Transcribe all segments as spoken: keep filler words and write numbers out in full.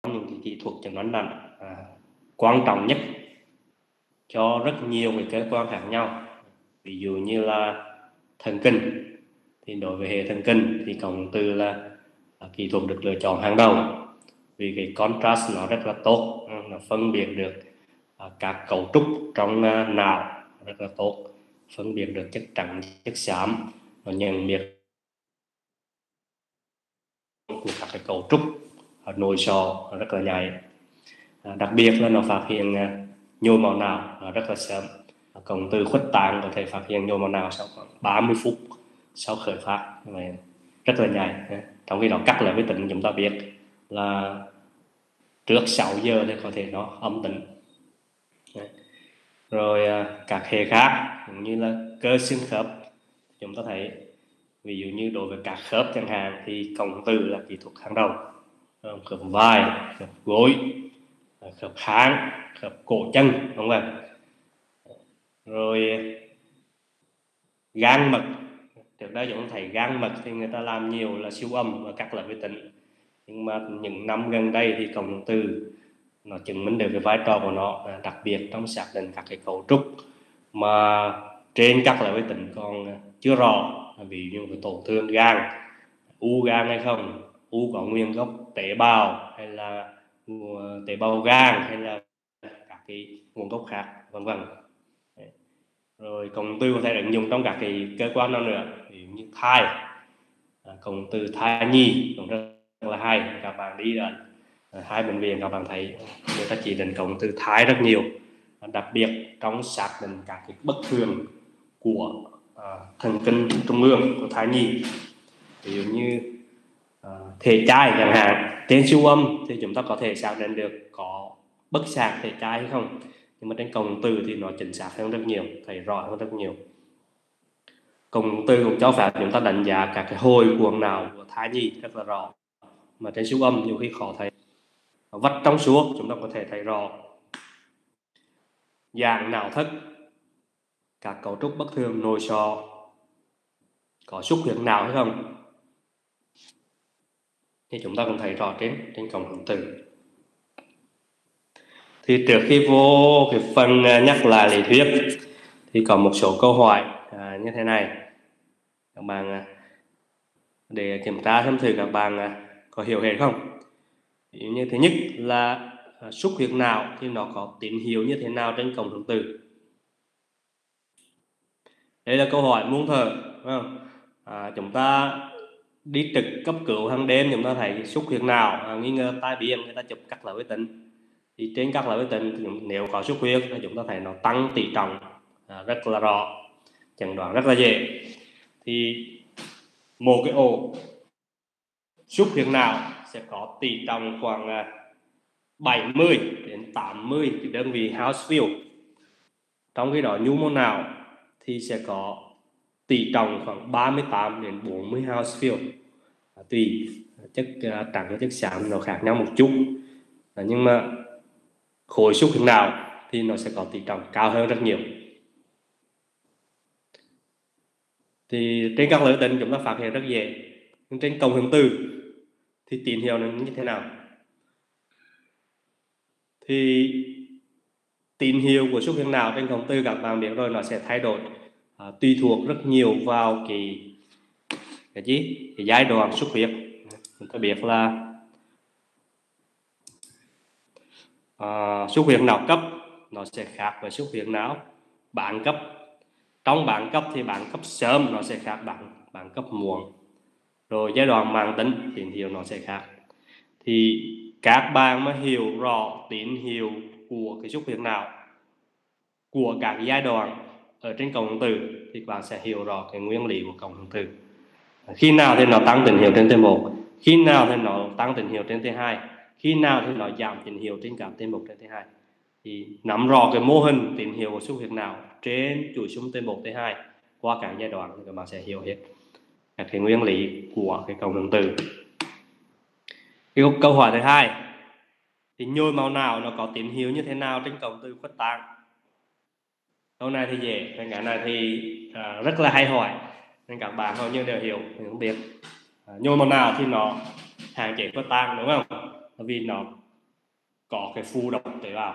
những cái kỹ thuật chẩn đoán nặng à, quan trọng nhất cho rất nhiều cái cơ quan khác nhau. Ví dụ như là thần kinh, thì đối với hệ thần kinh thì cộng hưởng từ là, là kỹ thuật được lựa chọn hàng đầu, vì cái contrast nó rất là tốt, nó phân biệt được à, các cấu trúc trong à, não rất là tốt, phân biệt được chất trắng chất xám, nó nhận biết của các cái cấu trúc ở nội sọ rất là nhạy. À, đặc biệt là nó phát hiện à, nhồi máu não rất là sớm. À, cộng từ khuếch tán có thể phát hiện nhồi máu não sau khoảng ba mươi phút sau khởi phát, rất là nhạy. Trong khi đó cắt lại với tính chúng ta biết là trước sáu giờ thì có thể nó âm tính. Rồi à, các hệ khác như là cơ xương khớp, chúng ta thấy ví dụ như đối với các khớp chẳng hạn thì cộng từ là kỹ thuật hàng đầu. Khớp vai, khớp gối, khớp háng, khớp cổ chân, đúng không? Rồi gan mật, trước đây chúng ta thấy gan mật thì người ta làm nhiều là siêu âm và cắt lại với tính, nhưng mà những năm gần đây thì cộng từ nó chứng minh được cái vai trò của nó, đặc biệt trong xác định các cái cấu trúc mà trên cắt lại với tính còn chưa rõ, ví dụ như tổn thương gan, u gan hay không, u có nguyên gốc tế bào hay là tế bào gan hay là các cái nguồn gốc khác, vân vân. Rồi cộng từ có thể ứng dụng trong các cái cơ quan nào nữa, ví dụ như thai, cộng từ thai nhi cũng rất là hay. Các bạn đi ở hai bệnh viện các bạn thấy người ta chỉ định cộng từ thai rất nhiều, đặc biệt trong xác định các cái bất thường của uh, thần kinh trung ương của thai nhi, ví dụ như uh, thể chai chẳng hạn. Trên siêu âm thì chúng ta có thể xác định được có bất sạc thể chai hay không, nhưng mà trên cộng từ thì nó chính xác hơn rất nhiều, thấy rõ hơn rất nhiều. Cộng từ cũng cho phép chúng ta đánh giá các cái hồi cuồng não của thai nhi rất là rõ, mà trên siêu âm nhiều khi khó thấy. Vắt trong suốt chúng ta có thể thấy rõ. Dạng não thất, các cấu trúc bất thường nội sọ, có xuất huyết não hay không, thì chúng ta cũng thấy rõ trên trên cộng hưởng từ. Thì trước khi vô cái phần nhắc lại lý thuyết thì có một số câu hỏi à, như thế này, các bạn để kiểm tra xem thử các bạn có hiểu hết không. Như thứ nhất là xuất huyết não thì nó có tín hiệu như thế nào trên cộng hưởng từ. Đây là câu hỏi muôn thở, không? À, chúng ta đi trực cấp cứu hàng đêm, chúng ta thấy xuất huyết não à, nghi ngờ tai biến, người ta chụp cắt lại với tính. Thì trên cắt lại với tính nếu có xuất huyết thì chúng ta thấy nó tăng tỷ trọng à, rất là rõ, chẩn đoán rất là dễ. Thì một cái ổ xuất huyết não sẽ có tỷ trọng khoảng bảy mươi đến tám mươi cái đơn vị Hounsfield. Trong khi đó nhu mô não thì sẽ có tỷ trọng khoảng ba mươi tám đến bốn mươi Hounsfield, à, tùy chất uh, trắng và chất xám nó khác nhau một chút, à, nhưng mà khối xuất huyết não thì nó sẽ có tỷ trọng cao hơn rất nhiều. Thì trên các lợi tính chúng ta phát hiện rất dễ, nhưng trên cộng hưởng từ thì tín hiệu nó như thế nào? Thì tín hiệu của xuất huyết não trên cộng từ các bạn biết rồi, nó sẽ thay đổi à, tùy thuộc rất nhiều vào cái cái gì cái giai đoạn xuất huyết. Chúng ta biết là à, xuất huyết não cấp nó sẽ khác với xuất huyết não bán cấp. Trong bán cấp thì bán cấp sớm nó sẽ khác bán bán cấp muộn. Rồi giai đoạn mãn tính tín hiệu nó sẽ khác. Thì các bạn mà hiểu rõ tín hiệu của cái xuất huyết não của các giai đoạn ở trên cộng hưởng từ thì bạn sẽ hiểu rõ cái nguyên lý của cộng hưởng từ. Khi nào thì nó tăng tín hiệu trên T một, khi nào thì nó tăng tín hiệu trên T hai, khi nào thì nó giảm tín hiệu trên cả T một trên T hai. Thì nắm rõ cái mô hình tín hiệu của xuất huyết não trên chuỗi xung T một T hai qua các giai đoạn thì các bạn sẽ hiểu hết các cái nguyên lý của cái cộng hưởng từ. Cái câu hỏi thứ hai thì nhồi máu não nó có tín hiệu như thế nào trên cộng từ khuếch tán. Câu này thì dễ, cái này thì à, rất là hay hỏi nên các bạn hầu như đều hiểu, mình không biết. À, nhồi máu não thì nó hạn chế khuếch tán đúng không? Bởi vì nó có cái phu độc tế bào.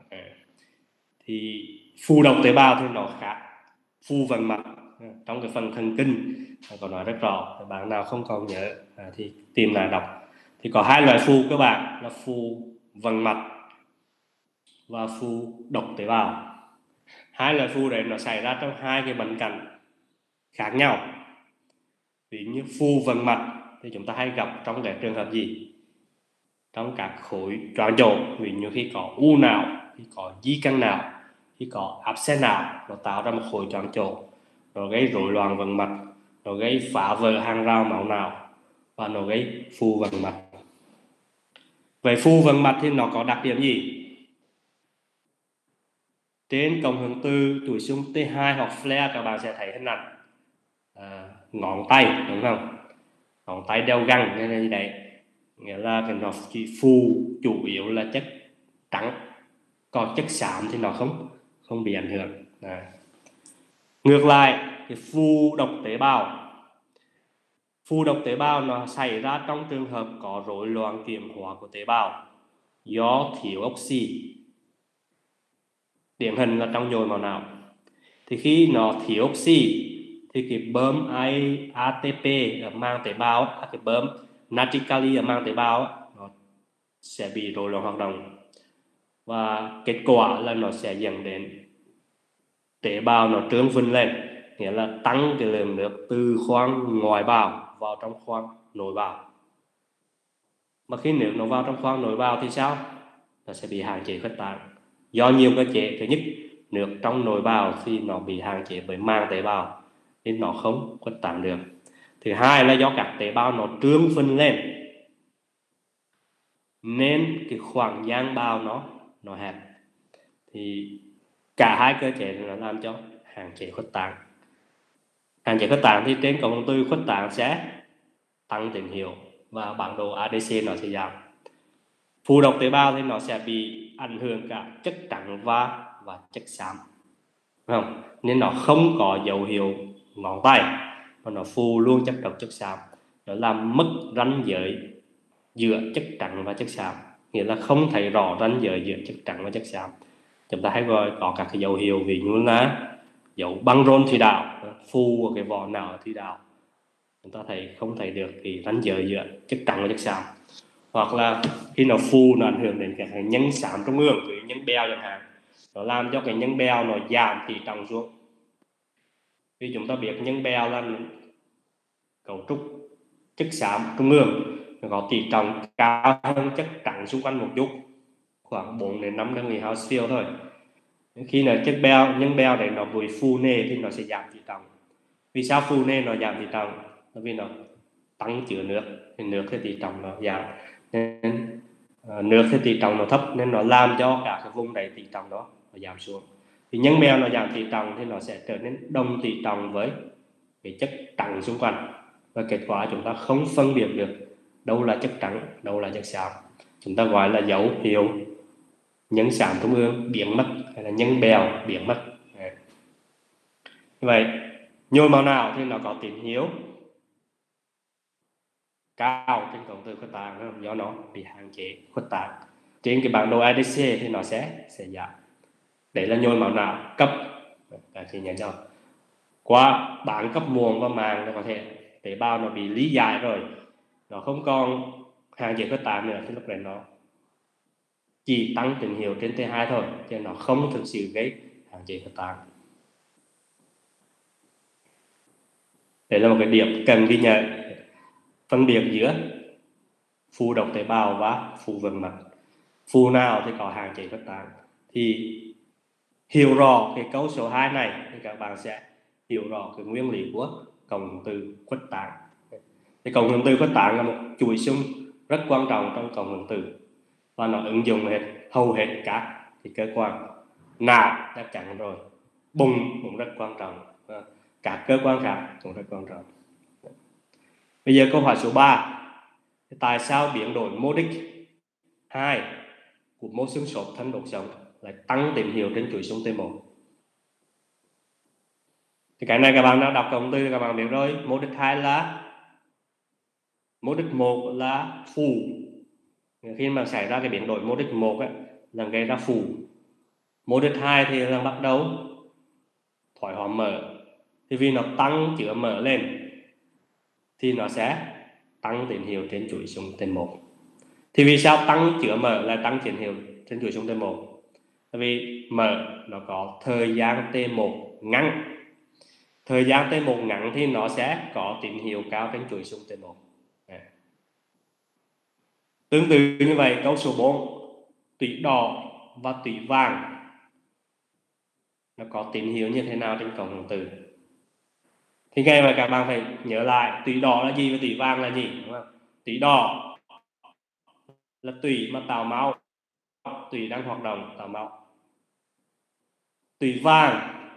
Thì phu độc tế bào thì nó khác phu vận mạch. Trong cái phần thần kinh có nói rất rõ, bạn nào không còn nhớ thì tìm lại đọc. Thì có hai loại phu cơ bản là phu vận mạch và phu độc tế bào. Hai loại phu đấy nó xảy ra trong hai cái bệnh cảnh khác nhau. Ví như phu vận mạch thì chúng ta hay gặp trong cái trường hợp gì? Trong các khối choáng chỗ, ví như khi có u não, khi có di căn não, khi có áp xe não, nó tạo ra một khối choáng chỗ, nó gây rối loạn vận mạch, nó gây phá vỡ hàng rào máu não và nó gây phu vận mạch. Vậy phu vận mạch thì nó có đặc điểm gì? Trên cộng hưởng từ tuổi xung T hai hoặc flare các bạn sẽ thấy hình ảnh à, ngón tay, đúng không? Ngón tay đeo găng như thế này, nghĩa là cái nó chỉ phu chủ yếu là chất trắng, còn chất xám thì nó không không bị ảnh hưởng. Đấy. Ngược lại, cái phu độc tế bào, phu độc tế bào nó xảy ra trong trường hợp có rối loạn chuyển hóa của tế bào do thiếu oxy, điển hình là trong nhồi máu não. Thì khi nó thiếu oxy thì cái bơm a tê pê ở màng tế bào, cái bơm natri kali ở màng tế bào nó sẽ bị rối loạn hoạt động, và kết quả là nó sẽ dẫn đến tế bào nó trướng phình lên, nghĩa là tăng cái lượng nước từ khoang ngoài bào vào trong khoang nội bào. Mà khi nước nó vào trong khoang nội bào thì sao? Nó sẽ bị hạn chế khuếch tán do nhiều cơ chế. Thứ nhất, nước trong nội bào thì nó bị hạn chế bởi màng tế bào nên nó không khuếch tán được. Thứ hai là do các tế bào nó trướng phình lên nên cái khoảng gian bào nó nó hẹp. Thì cả hai cơ chế nó làm cho hạn chế khuếch tán. Hạn chế khuếch tán thì trên cộng hưởng từ khuếch tán sẽ tăng tín hiệu và bản đồ a đê xê nó sẽ giảm. Phu độc tế bào thì nó sẽ bị ảnh hưởng cả chất trắng và và chất xám, không? Nên nó không có dấu hiệu ngón tay mà nó phù luôn chất độc chất xám, nó làm mất ranh giới giữa chất trắng và chất xám, nghĩa là không thấy rõ ranh giới giữa chất trắng và chất xám. Chúng ta hay gọi có các cái dấu hiệu, ví dụ là dấu băng rôn thủy đạo, phù của cái vỏ não thủy đạo, chúng ta thấy không thấy được cái ranh giới giữa chất trắng và chất xám. Hoặc là khi nó phù nó ảnh hưởng đến cái nhân xám trong ương, cái nhân beo chẳng hạn, nó làm cho cái nhân beo nó giảm tỷ trọng xuống. Vì chúng ta biết nhân beo là cấu trúc chất xám trung ương, nó có tỷ trọng cao hơn chất trắng xung quanh một chút, khoảng bốn đến năm đơn vị Hounsfield thôi. Khi là chất beo, nhân beo để nó bị phù nề thì nó sẽ giảm tỷ trọng. Vì sao phù nề nó giảm tỷ trọng? Bởi vì nó tăng chứa nước, thì nước thì tỷ trọng nó giảm, nên uh, nước thì tỷ trọng nó thấp nên nó làm cho cả cái vùng đầy tỷ trọng đó nó giảm xuống. Thì nhân beo nó giảm tỷ trọng thì nó sẽ trở nên đồng tỷ trọng với cái chất trắng xung quanh, và kết quả chúng ta không phân biệt được đâu là chất trắng, đâu là chất xám. Chúng ta gọi là dấu hiệu nhân xám trung ương biến mất hay là nhân bèo biến mất. Đấy. Như vậy nhồi máu não thì nó có tín hiệu cao trên cộng từ khuếch tán do nó bị hạn chế khuếch tán. Trên cái bản đồ a đê xê thì nó sẽ sẽ giảm. Đấy là nhồi máu não cấp. Các chị nhớ cho. Qua bán cấp muộn và màng nó có thể tế bào nó bị lý giải rồi, nó không còn hạn chế khuếch tán nữa, thì lúc đấy nó chỉ tăng tín hiệu trên T hai thôi, chứ nó không thực sự gây hạn chế khuếch tán. Đấy là một cái điểm cần ghi nhận, phân biệt giữa phu độc tế bào và phu vận mạch. Phu nào thì có hạn chế khuếch tán. Thì hiểu rõ cái câu số hai này thì các bạn sẽ hiểu rõ cái nguyên lý của cộng hưởng từ khuếch tán. Thì cộng hưởng từ khuếch tán là một chuỗi xung rất quan trọng trong cộng hưởng từ, và nó ứng dụng hết hầu hết các cái cơ quan. Não chắc chắn rồi, bụng cũng rất quan trọng, các cơ quan khác cũng rất quan trọng. Bây giờ câu hỏi số ba, tại sao biến đổi modic hai của mô xương xốp thân đốt sống lại tăng tín hiệu trên chuỗi xung T một? Thì cái này các bạn đã đọc cộng từ các bạn biết rồi. Modic hai là modic một là phù, Khi mà xảy ra cái biến đổi mô đích một ấy, là gây ra phù. Mô đích hai thì là bắt đầu thoái hóa mỡ. Thì vì nó tăng chứa mỡ lên thì nó sẽ tăng tín hiệu trên chuỗi xung T một. Thì vì sao tăng chứa mỡ lại tăng tín hiệu trên chuỗi xung T một? Tại vì mỡ nó có thời gian T một ngắn. Thời gian T một ngắn thì nó sẽ có tín hiệu cao trên chuỗi xung T một. Tương tự như vậy, câu số bốn, tủy đỏ và tủy vàng nó có tín hiệu như thế nào trên cộng hưởng từ? Thì ngay mà các bạn phải nhớ lại tủy đỏ là gì và tủy vàng là gì, đúng không? Tủy đỏ là tủy mà tạo máu, tủy đang hoạt động tạo máu. Tủy vàng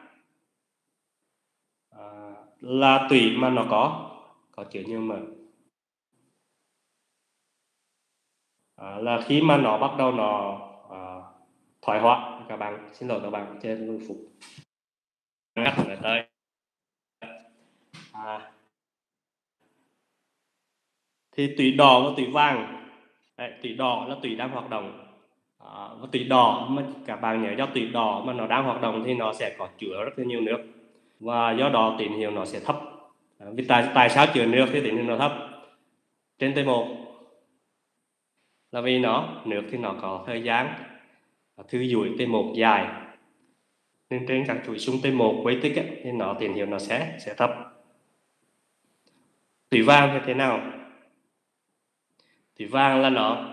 à, là tủy mà nó có có chứa nhiều mỡ. À, là khi mà nó bắt đầu nó à, thoái hóa. Các bạn xin lỗi các bạn trên lưu phục ngắt lại tới à, thì tủy đỏ và tủy vàng. Đấy, tủy đỏ là tủy đang hoạt động à, và tủy đỏ mà các bạn nhớ, do tủy đỏ mà nó đang hoạt động thì nó sẽ có chứa rất là nhiều nước và do đó tín hiệu nó sẽ thấp. À, vì tại tại sao chứa nước thì tín hiệu nó thấp trên T một? Là vì nó nước thì nó có thời gian thư duỗi T một dài, nên trên các chuỗi xung T một quấy tích ấy, thì nó tín hiệu nó sẽ sẽ thấp. Tủy vàng thì thế nào? Tủy vàng là nó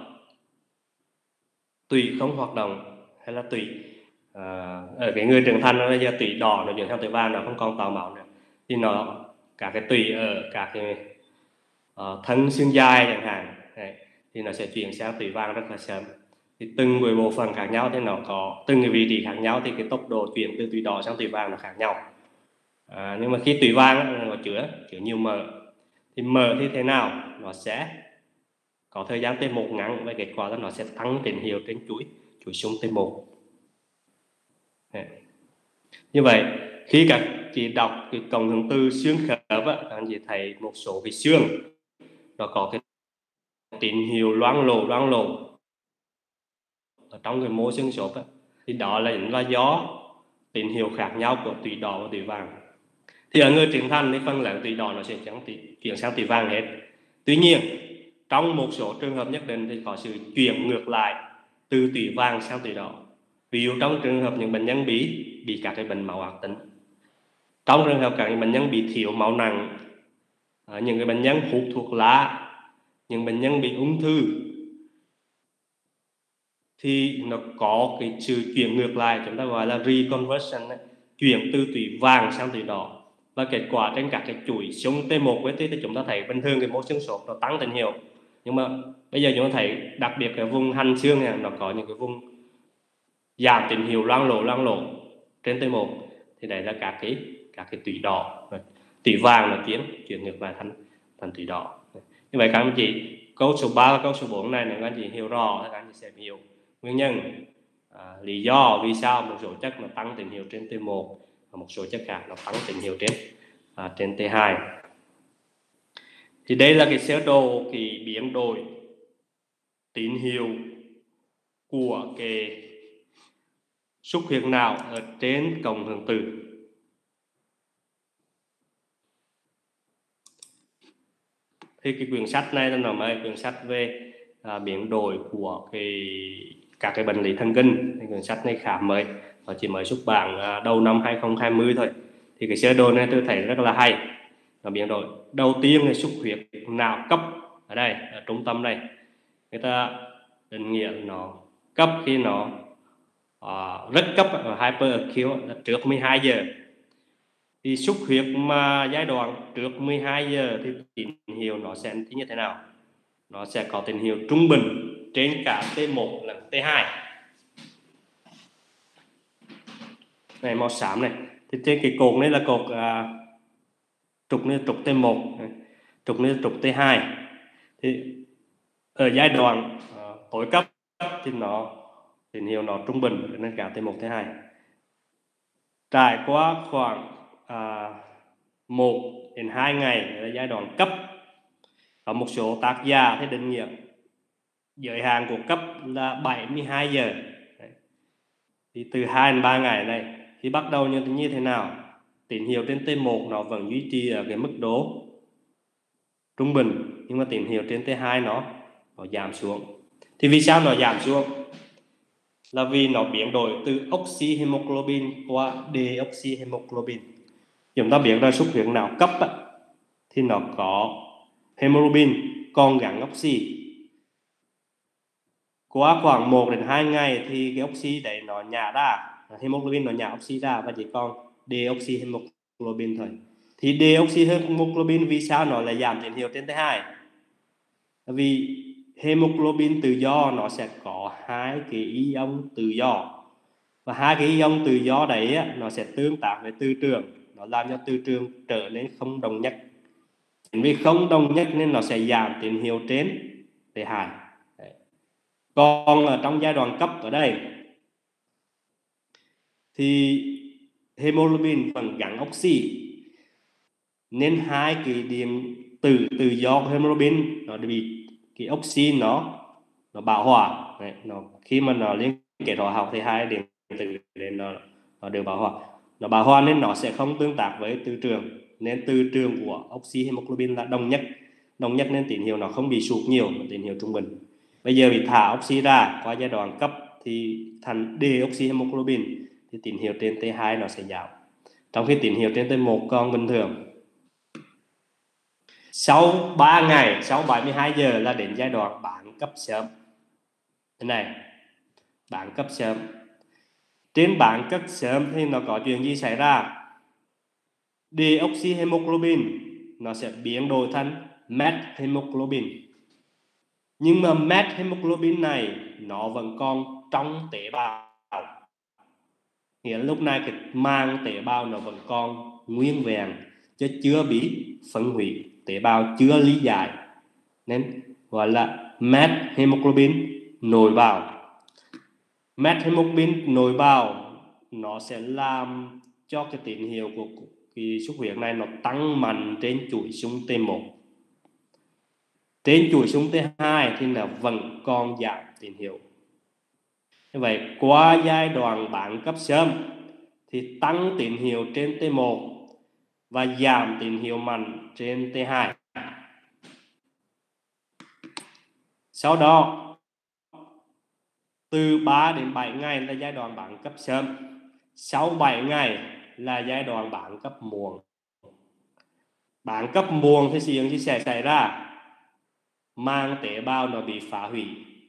tủy không hoạt động, hay là tủy à, ở cái người trưởng thành nó giờ tủy đỏ nó chuyển sang tủy vàng, nó không còn tạo máu nữa, thì nó các cái tủy ở các cái uh, thân xương dài chẳng hạn. Đấy, thì nó sẽ chuyển sang tủy vàng rất là sớm. Thì từng cái bộ phận khác nhau thì nó có từng cái vị trí khác nhau, thì cái tốc độ chuyển từ tủy đỏ sang tủy vàng nó khác nhau. À, nhưng mà khi tủy vàng nó chứa chứa nhiều mỡ, thì mỡ thì thế nào? Nó sẽ có thời gian T một ngắn và kết quả là nó sẽ tăng tín hiệu trên chuỗi chuỗi xung T một. Đấy. Như vậy khi các chị đọc cái cộng hưởng từ xương khớp á, các anh chị thấy một số cái xương nó có cái tín hiệu loang lổ loang lổ ở trong cái mô xương khớp á, thì đó là là do tín hiệu khác nhau của tủy đỏ và tủy vàng. Thì ở người trưởng thành thì phần lớn tủy đỏ nó sẽ chuyển sang tủy vàng hết. Tuy nhiên trong một số trường hợp nhất định thì có sự chuyển ngược lại từ tủy vàng sang tủy đỏ. Ví dụ trong trường hợp những bệnh nhân bị bị các cái bệnh máu ác tính, trong trường hợp các bệnh nhân bị thiếu máu nặng, những cái bệnh nhân hút thuốc lá, những bệnh nhân bị ung thư, thì nó có cái sự chuyển ngược lại, chúng ta gọi là reconversion, chuyển từ tủy vàng sang tủy đỏ. Và kết quả trên các cái chuỗi xung T một với thì chúng ta thấy bình thường cái mô xương xốp nó tăng tín hiệu, nhưng mà bây giờ chúng ta thấy đặc biệt cái vùng hành xương này nó có những cái vùng giảm tín hiệu loang lổ loang lổ trên T một, thì đấy là các cái các cái tủy đỏ, tủy vàng nó chuyển chuyển ngược lại thành thành tủy đỏ. Như vậy các anh chị, câu số ba và câu số bốn này nếu các anh chị hiểu rõ thì các anh chị sẽ hiểu nguyên nhân, à, lý do vì sao một số chất nó tăng tín hiệu trên T một và một số chất khác nó tăng tín hiệu trên à, trên T hai. Thì đây là cái sơ đồ cái biến đổi tín hiệu của cái xúc huyệt não ở trên cộng hưởng từ. Thì cái quyển sách này nó là quyển sách về à, biến đổi của cái các cái bệnh lý thần kinh. Thì quyển sách này khá mới, nó chỉ mới xuất bản à, đầu năm hai không hai không thôi. Thì cái sơ đồ này tôi thấy rất là hay. Nó biến đổi đầu tiên là xúc huyệt não cấp ở đây, ở trung tâm này, người ta định nghĩa nó cấp khi nó uh, rất cấp ở hyperacute là trước mười hai giờ. Thì xúc huyệt mà giai đoạn trước mười hai giờ thì tín hiệu nó sẽ như thế nào? Nó sẽ có tín hiệu trung bình trên cả T một lẫn T hai. Này màu xám này, thì trên cái cột này là cột à, trục này trục T một, trục này trục T hai. Thì ở giai đoạn à, tối cấp thì nó tín hiệu nó trung bình trên cả T một T hai. Trải qua khoảng à, một đến hai ngày là giai đoạn cấp. Có một số tác giả thì định nghĩa giới hạn của cấp là bảy mươi hai giờ. Đấy. Thì từ hai đến ba ngày này thì bắt đầu như, như thế nào? Tín hiệu trên T một nó vẫn duy trì ở cái mức độ trung bình, nhưng mà tín hiệu trên T hai nó nó giảm xuống. Thì vì sao nó giảm xuống? Là vì nó biến đổi từ oxyhemoglobin qua deoxyhemoglobin. Chúng ta biết là xuất huyết não cấp á, thì nó có hemoglobin còn gắn oxy. Qua khoảng một đến hai ngày thì cái oxy đấy nó nhả ra, hemoglobin nó nhả oxy ra và chỉ còn deoxyhemoglobin thôi. Thì deoxyhemoglobin vì sao nó lại giảm tín hiệu trên T hai? Vì hemoglobin tự do nó sẽ có hai cái ion tự do, và hai cái ion tự do đấy á, nó sẽ tương tác với từ trường, nó làm cho từ trường trở nên không đồng nhất. Vì không đồng nhất nên nó sẽ giảm tín hiệu trên T hai. Còn ở trong giai đoạn cấp ở đây thì hemoglobin vẫn gắn oxy, nên hai cái điện tử tự do của hemoglobin nó bị cái oxy nó nó bão hòa. Đấy, nó khi mà nó liên kết hóa học thì hai điện tử nên nó nó đều bão hòa, nó bão hòa nên nó sẽ không tương tác với từ trường, nên từ trường của oxy hemoglobin là đồng nhất đồng nhất nên tín hiệu nó không bị sụt nhiều, tín hiệu trung bình. Bây giờ bị thả oxy ra qua giai đoạn cấp thì thành deoxyhemoglobin thì tín hiệu trên T hai nó sẽ giảm, trong khi tín hiệu trên T một còn bình thường. Sau ba ngày, sau bảy mươi hai giờ là đến giai đoạn bán cấp sớm. Thế này, bán cấp sớm. Trên bán cấp sớm thì nó có chuyện gì xảy ra? Deoxyhemoglobin nó sẽ biến đổi thành methemoglobin. Nhưng mà methemoglobin này nó vẫn còn trong tế bào. Nghĩa là lúc này cái màng tế bào nó vẫn còn nguyên vẹn, chứ chưa bị phân hủy, tế bào chưa lý giải, nên gọi là methemoglobin nội bào. Methemoglobin nội bào nó sẽ làm cho cái tín hiệu của cái xuất huyết này nó tăng mạnh trên chuỗi xung T một. Trên chuỗi xung T hai thì nó vẫn còn giảm tín hiệu. Như vậy qua giai đoạn bán cấp sớm thì tăng tín hiệu trên T một và giảm tín hiệu mạnh trên T hai. Sau đó từ ba đến bảy ngày là giai đoạn bán cấp sớm. Sau bảy ngày là giai đoạn bán cấp muộn. Bán cấp muộn thì chuyện gì sẽ xảy ra? Màng tế bào nó bị phá hủy,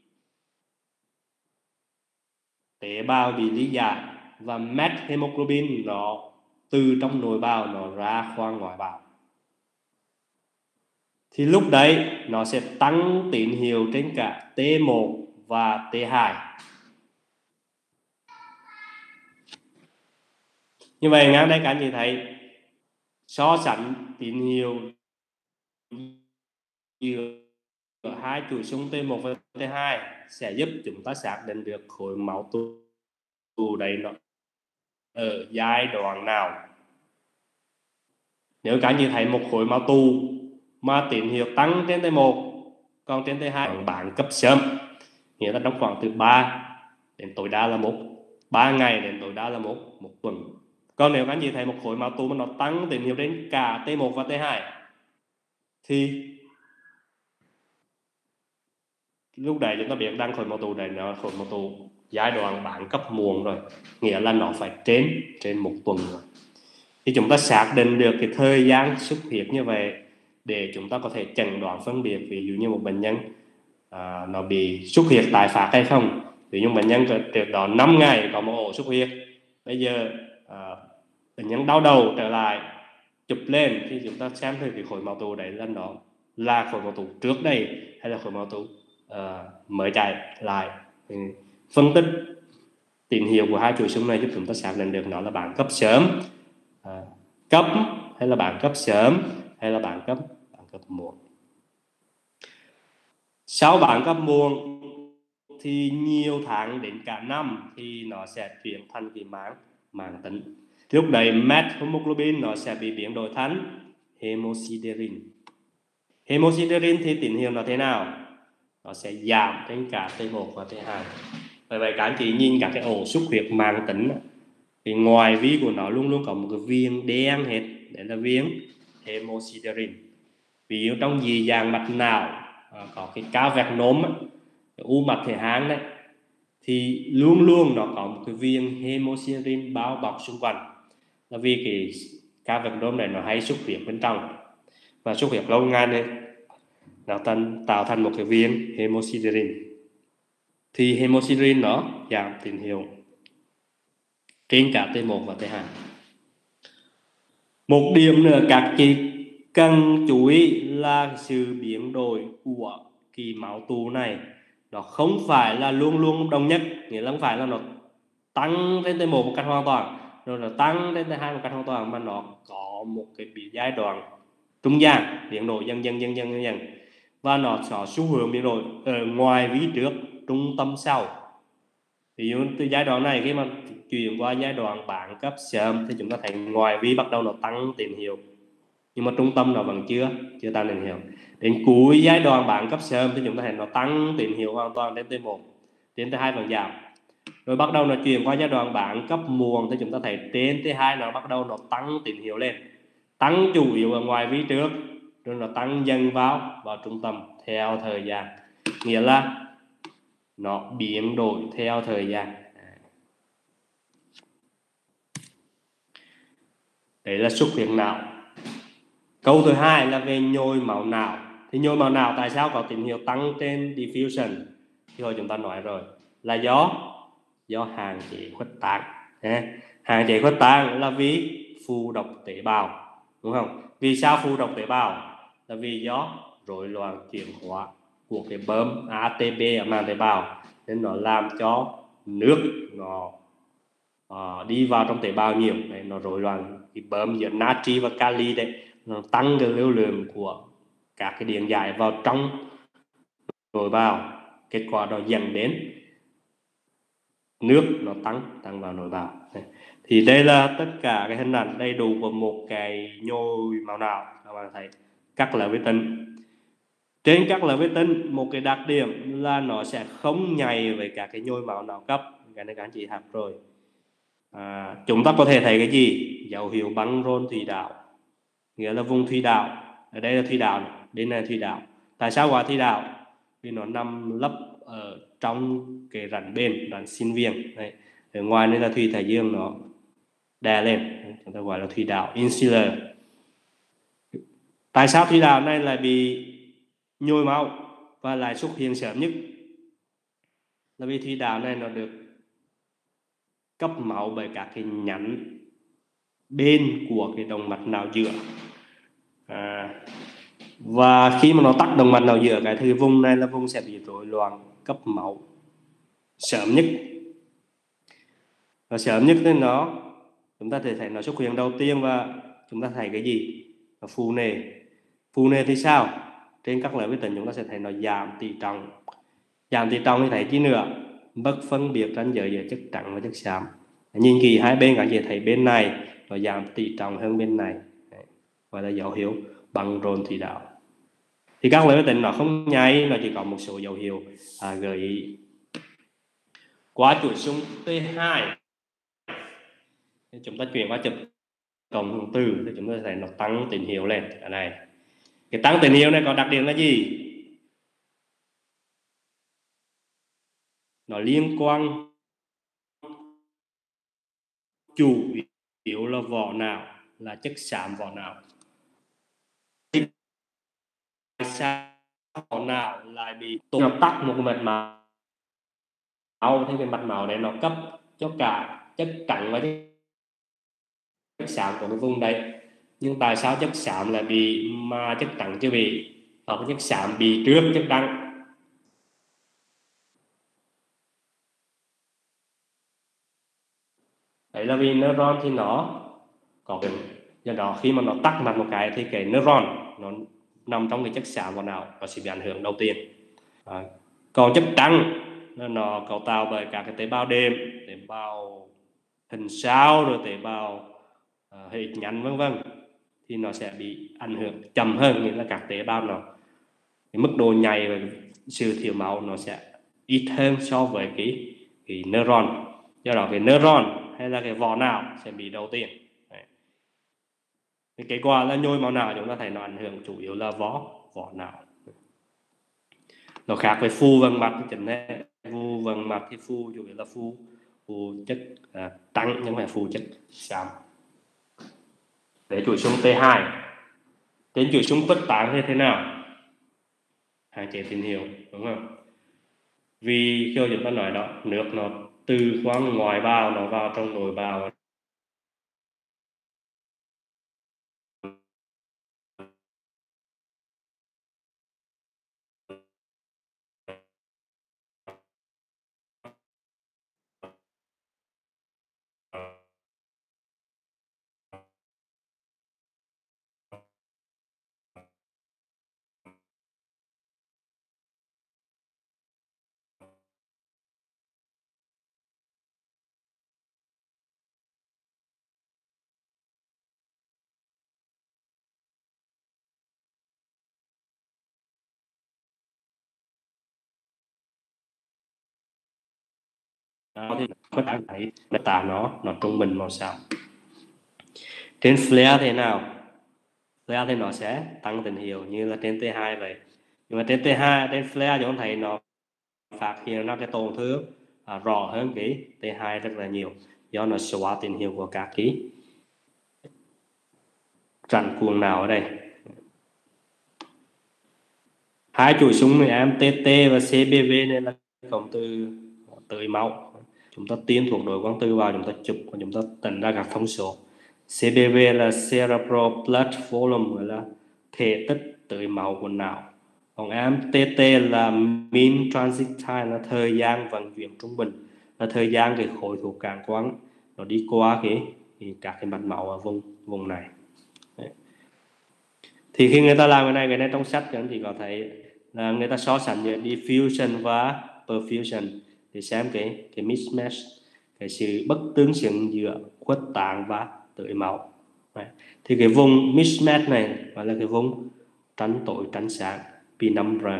tế bào bị lý giải và methemoglobin nó từ trong nội bào nó ra khoang ngoại bào. Thì lúc đấy nó sẽ tăng tín hiệu trên cả T một và T hai. Như vậy ngang đây các anh chị thấy so sánh tín hiệu giữa hai chuỗi xung T một và T hai sẽ giúp chúng ta xác định được khối máu tù đấy nó ở giai đoạn nào. Nếu các anh chị thấy một khối máu tù mà tín hiệu tăng trên T một còn trên T hai bán cấp sớm, nghĩa là trong khoảng từ ba đến tối đa là một ba ngày đến tối đa là một một tuần. Còn nếu các anh chị thấy một khối máu tù mà nó tăng tín hiệu đến cả T một và T hai thì lúc đấy chúng ta biết đang khối máu tù này nó khối máu tù giai đoạn bán cấp muộn rồi, nghĩa là nó phải trên trên một tuần rồi. Thì chúng ta xác định được cái thời gian xuất huyết như vậy để chúng ta có thể chẩn đoán phân biệt, ví dụ như một bệnh nhân à, nó bị xuất huyết tái phát hay không. Ví dụ bệnh nhân trước đó năm ngày có một ổ xuất huyết, bây giờ à, bệnh nhân đau đầu trở lại, chụp lên thì chúng ta xem thử cái khối máu tù đấy là nó là khối máu tù trước đây hay là khối máu tù uh, mới chạy lại. Ừ. Phân tích tín hiệu của hai chuỗi xung này giúp chúng ta xác định được nó là bán cấp sớm, à, cấp hay là bán cấp sớm hay là bán cấp bán cấp muộn. Sau bán cấp muộn thì nhiều tháng đến cả năm thì nó sẽ chuyển thành cái màng màng tính. Lúc đấy methemoglobin nó sẽ bị biến đổi thành hemosiderin. Hemosiderin thì tín hiệu nó thế nào? nó sẽ giảm trên cả T một và T hai. Bởi vậy các anh chị nhìn các cái ổ xuất huyết màng tính thì ngoài vi của nó luôn luôn có một cái viên đen hết, đấy là viên hemosiderin. Ví dụ trong dị dạng mạch não có cái cavernom, u mạch thể hang đấy, thì luôn luôn nó có một cái viên hemosiderin bao bọc xung quanh, là vì cái cavernom này nó hay xuất huyết bên trong, và xuất huyết lâu ngày này nó tạo thành một cái viên hemosiderin. Thì hemosiderin nó giảm tín hiệu trên cả T một và T hai. Một điểm nữa các chị cần chú ý là sự biến đổi của kỳ máu tụ này nó không phải là luôn luôn đồng nhất, nghĩa là không phải là nó tăng lên T một một cách hoàn toàn rồi nó tăng lên T hai một cách hoàn toàn, mà nó có một cái bị giai đoạn trung gian biến đổi dần dần dần dần dần, dần. Và nó có xu hướng biến đổi ở ngoài vĩ trước, trung tâm sau. Ví dụ từ giai đoạn này khi mà chuyển qua giai đoạn bán cấp sớm thì chúng ta thấy ngoài vi bắt đầu nó tăng tín hiệu, nhưng mà trung tâm nó vẫn chưa chưa tăng tín hiệu. Đến cuối giai đoạn bán cấp sớm thì chúng ta thấy nó tăng tín hiệu hoàn toàn đến T một, đến T hai vẫn giảm. Rồi bắt đầu nó chuyển qua giai đoạn bán cấp muộn thì chúng ta thấy đến T hai nó bắt đầu nó tăng tín hiệu lên, tăng chủ yếu ở ngoài vi trước, rồi nó tăng dần vào vào trung tâm theo thời gian, nghĩa là nó biến đổi theo thời gian. Đấy là xuất huyết não. Câu thứ hai là về nhồi máu não. Thì nhồi máu não tại sao có tín hiệu tăng trên diffusion? Thì hồi chúng ta nói rồi, là do do hạn chế khuếch tán. Hạn chế khuếch tán là vì phù độc tế bào, đúng không? Vì sao phù độc tế bào? Là vì do rối loạn chuyển hóa của cái bơm a tê pê ở màng tế bào, nên nó làm cho nước nó uh, đi vào trong tế bào nhiều, đấy, nó rối loạn cái bơm giữa natri và kali đấy, nó tăng cái lưu lượng của các cái điện giải vào trong nội bào, kết quả đó dẫn đến nước nó tăng tăng vào nội bào. Thì đây là tất cả cái hình ảnh đầy đủ của một cái nhồi máu não. Các bạn thấy các loại vi tinh. Trên các loại vi tinh, một cái đặc điểm là nó sẽ không nhạy với các cái nhồi máu não cấp. Cái này các anh chị học rồi. À, chúng ta có thể thấy cái gì? Dấu hiệu băng rôn thủy đạo, nghĩa là vùng thủy đạo. Ở đây là thủy đạo này, bên này là thủy đạo. Tại sao gọi thủy đạo? Vì nó nằm lấp ở trong cái rãnh bên, rãnh sinh viên. Đấy. Ở ngoài này là thủy thái dương nó đè lên, chúng ta gọi là thủy đạo insular. Tại sao thủy đạo này lại bị nhồi máu và lại xuất hiện sớm nhất? Là vì thủy đạo này nó được cấp máu bởi các cái nhánh bên của cái động mạch não giữa. À, và khi mà nó tắc động mạch não giữa, cái thì vùng này là vùng sẽ bị rối loạn cấp máu sớm nhất. Và sớm nhất nên nó chúng ta thể thấy nó xuất hiện đầu tiên, và chúng ta thấy cái gì? Nó phù nề. Phù nề thì sao? Trên các loại vi tính chúng ta sẽ thấy nó giảm tỷ trọng. Giảm tỷ trọng thì thấy chi nữa? Mất phân biệt ranh giới giữa chất trắng và chất xám. Nhìn kỹ hai bên, các chị thấy bên này nó giảm tỷ trọng hơn bên này. Đấy, gọi là dấu hiệu băng rôn thủy đạo. Thì các loại vi tính nó không nhạy, nó chỉ có một số dấu hiệu à, gợi ý. Qua chuỗi xung T hai, chúng ta chuyển qua chụp cộng hưởng từ thì chúng ta thấy nó tăng tín hiệu lên. Cái này, cái tăng tín hiệu này có đặc điểm là gì? Nó liên quan chủ yếu là vỏ não, là chất xám vỏ não. Sao vỏ não lại bị tổn tắc một mạch máu? Thì cái mạch máu này nó cấp cho cả chất trắng và chất xám của cái vùng đấy. Nhưng tại sao chất xám lại bị mà chất trắng chưa bị, hoặc chất xám bị trước chất trắng? Đấy là vì neuron thì nó có cái, do đó khi mà nó tắc mạch một cái thì cái neuron nó nằm trong cái chất xám vào não, nó sẽ bị ảnh hưởng đầu tiên. À, còn chất trắng nó cấu tạo bởi các cái tế bào đệm, tế bào hình sao, rồi tế bào uh, hệ nhánh vân vân, thì nó sẽ bị ảnh hưởng chậm hơn, nghĩa là các tế bào nó cái mức độ nhạy và sự thiếu máu nó sẽ ít hơn so với cái cái neuron. Do đó cái neuron hay là cái vỏ não sẽ bị đầu tiên. Đấy. Cái kết quả là nhồi máu não chúng ta thấy nó ảnh hưởng chủ yếu là vỏ vỏ não. Nó khác với phù vần mặt thì chính là phù vần mặt thì phù chủ yếu là phù phù chất à, trắng nhưng mà phù chất xám. Để chuỗi xung T hai. Đến chuỗi xung khuếch tán thì thế nào? Hạn chế tín hiệu, đúng không? Vì khi chúng ta nói đó, nước nó từ khoang ngoài vào nó vào trong nội bào. Đó thì khuếch tán thấy tả nó nó trung bình màu xám. Trên flare thế nào? Flare thì nó sẽ tăng tín hiệu như là trên T hai vậy. Nhưng mà trên T hai, trên flare chúng ta thấy nó phát hiện ra cái tổn thương à, rõ hơn cái T hai rất là nhiều, do nó xóa tín hiệu của các cái rãnh cuồng não ở đây. Hai chuỗi xung này em tê tê và xê bê vê này là cộng từ tưới máu. Chúng ta tiêm thuốc đối quang từ vào, chúng ta chụp và chúng ta tính ra các thông số. xê bê vê là cerebral blood volume, gọi là thể tích tưới máu của não. Còn em tê tê là mean transit time, là thời gian vận chuyển trung bình, là thời gian cái khối thuộc cản quang nó đi qua cái, cái các cái mạch máu ở vùng vùng này. Đấy. Thì khi người ta làm cái này, cái này trong sách thì anh chỉ có thấy là người ta so sánh giữa diffusion và perfusion để xem cái cái mismatch, cái sự bất tương xứng giữa khuếch tán và tưới máu. Đấy. Thì cái vùng mismatch này gọi là cái vùng tránh tối tránh sáng, penumbra.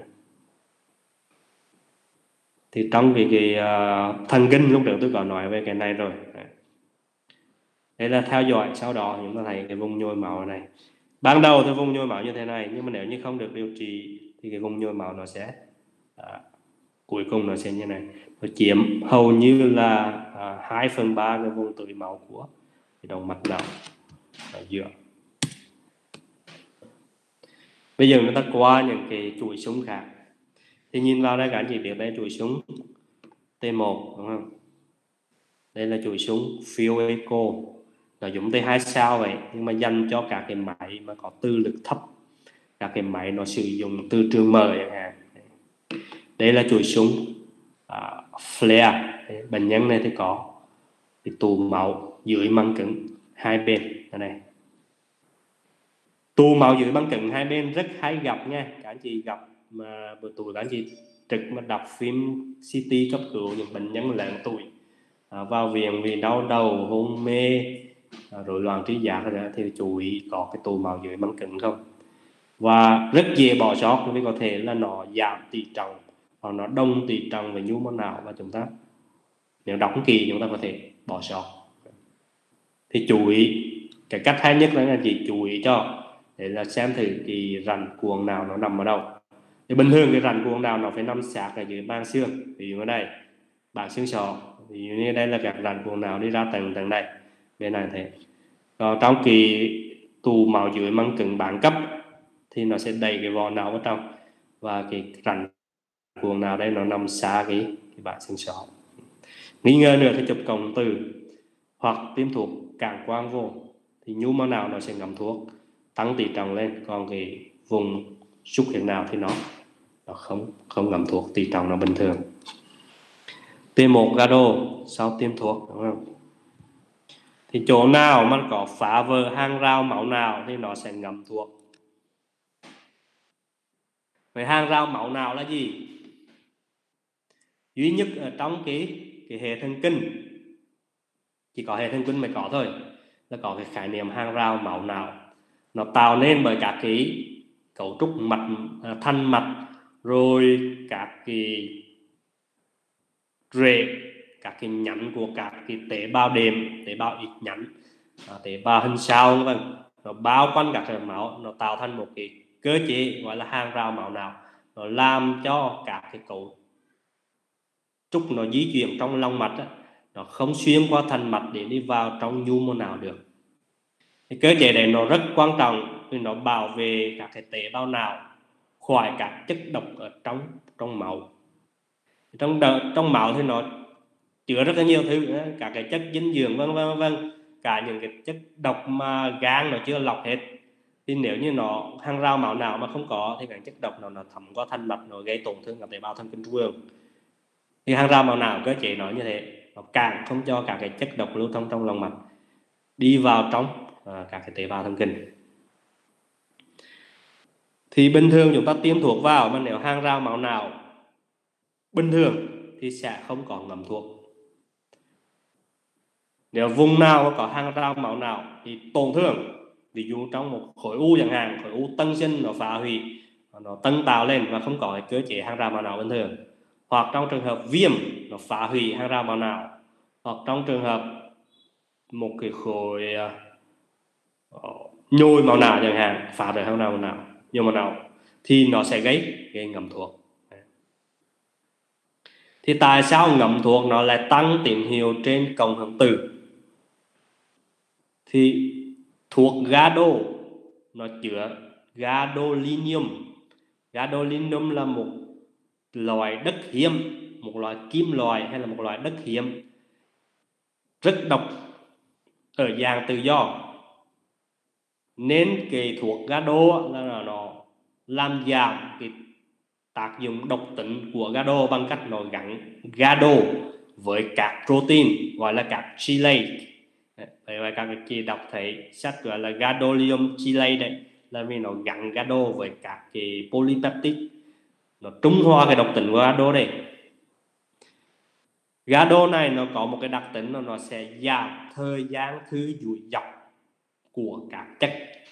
Thì trong cái, cái uh, thần kinh lúc trước tôi có nói về cái này rồi. Đây là theo dõi, sau đó chúng ta thấy cái vùng nhồi máu này. Ban đầu thì vùng nhồi máu như thế này, nhưng mà nếu như không được điều trị thì cái vùng nhồi máu nó sẽ à, cuối cùng nó sẽ như này, nó chiếm hầu như là hai phần ba cái vùng tưới máu của cái động mạch não ở giữa. Bây giờ người ta qua những cái chuỗi xung khác, thì nhìn vào đây các anh chị biết đây chuỗi xung T một, đúng không? Đây là chuỗi xung Field Echo, nó giống T hai sao vậy, nhưng mà dành cho các cái máy mà có tư lực thấp, các cái máy nó sử dụng từ trường mở chẳng hạn. Đây là chuỗi xung uh, flare. Bệnh nhân này thì có cái tụ máu dưới màng cứng hai bên đây này. Tụ máu dưới màng cứng hai bên rất hay gặp nha, các anh chị gặp mà bữa tuổi các anh chị trực mà đọc phim xê tê cấp cứu những bệnh nhân lớn tuổi à, vào viện vì đau đầu, hôn mê, à, rối loạn trí giác rồi thì chú ý có cái tụ máu dưới màng cứng không. Và rất dễ bỏ sót vì có thể là nó giảm tỷ trọng hoặc nó đông tỷ trọng về nhu mô não, và chúng ta nếu đọc kỳ chúng ta có thể bỏ sót. Thì chú ý, cái cách hay nhất là chỉ chú ý cho để là xem thử cái rãnh cuồng nào nó nằm ở đâu. Thì bình thường cái rãnh cuồng nào nó phải nằm sát ở dưới màng xương, ví dụ ở đây bảng xương sọ, ví dụ như đây là các rãnh cuồng nào đi ra tầng tầng này, bên này thế. Còn trong cái tụ máu dưới màng cứng bán cấp thì nó sẽ đẩy cái vỏ não vào trong, và cái rãnh cuồng nào đây nó nằm xa cái, cái bảng xương sọ. Nghi ngờ nữa thì chụp cộng từ hoặc tiêm thuốc cản quang vô, thì nhu mô não nó sẽ ngậm thuốc tăng tỷ trọng lên, còn cái vùng xuất hiện nào thì nó nó không không ngậm thuốc, tỷ trọng nó bình thường. T một Gado sau tiêm thuốc, đúng không? Thì chỗ nào mà có phá vỡ hàng rào máu não thì nó sẽ ngậm thuốc. Vậy hàng rào máu não là gì? Duy nhất ở trong cái cái hệ thần kinh, chỉ có hệ thần kinh mới có thôi, là có cái khái niệm hàng rào máu não. Nó tạo nên bởi các cái cấu trúc mạch, thanh mạch, rồi các cái rễ, các cái nhánh của các cái tế bào đệm, tế bào ít nhánh, tế bào hình sao, vân nó bao quanh các mạch máu, nó tạo thành một cái cơ chế gọi là hàng rào máu não, nó làm cho các cái cấu trúc nó di chuyển trong lòng mạch á, nó không xuyên qua thành mạch để đi vào trong nhu mô não được. Cái cơ chế này nó rất quan trọng vì nó bảo vệ các cái tế bào não khỏi các chất độc ở trong trong máu. Trong đợt, trong máu thì nó chứa rất là nhiều thứ, các cái chất dinh dưỡng vân vân vân, cả những cái chất độc mà gan nó chưa lọc hết. Thì nếu như nó hàng rào máu não mà không có thì các chất độc nó nó thấm qua thành mạch, nó gây tổn thương các tế bào thần kinh trung ương. Thì hàng rào máu não cơ chế nó như thế, nó cản không cho các cái chất độc lưu thông trong lòng mạch đi vào trong à, các cái tế bào thần kinh. Thì bình thường chúng ta tiêm thuốc vào, mà nếu hàng rào máu não bình thường thì sẽ không có ngấm thuốc. Nếu vùng nào mà có hàng rào máu não thì tổn thương, ví dụ trong một khối u chẳng hạn, khối u tân sinh nó phá hủy, nó tân tạo lên và không có cái cơ chế hàng rào máu não bình thường, hoặc trong trường hợp viêm nó phá hủy hàng rào máu não, hoặc trong trường hợp một cái khối uh, nhồi máu não chẳng hạn, phá rời hàng rào máu não, nhồi máu não thì nó sẽ gây gây ngấm thuốc. Thì tại sao ngấm thuốc nó lại tăng tín hiệu trên cổng hưởng tử? Thì thuốc Gado nó chứa gadolinium. Gadolinium là một loại đất hiếm, một loại kim loại hay là một loại đất hiếm rất độc ở dạng tự do. Nên cái thuốc Gado là nó làm giảm cái tác dụng độc tính của Gado bằng cách nó gắn Gado với các protein gọi là các chelate. Vậy các cái chị đọc thấy sách gọi là gadolinium chelate đấy, là vì nó gắn Gado với các cái polypeptide, nó trung hòa cái độc tính của Gado đây. Gado này nó có một cái đặc tính là nó sẽ giảm thời gian thư duỗi dọc của các chất.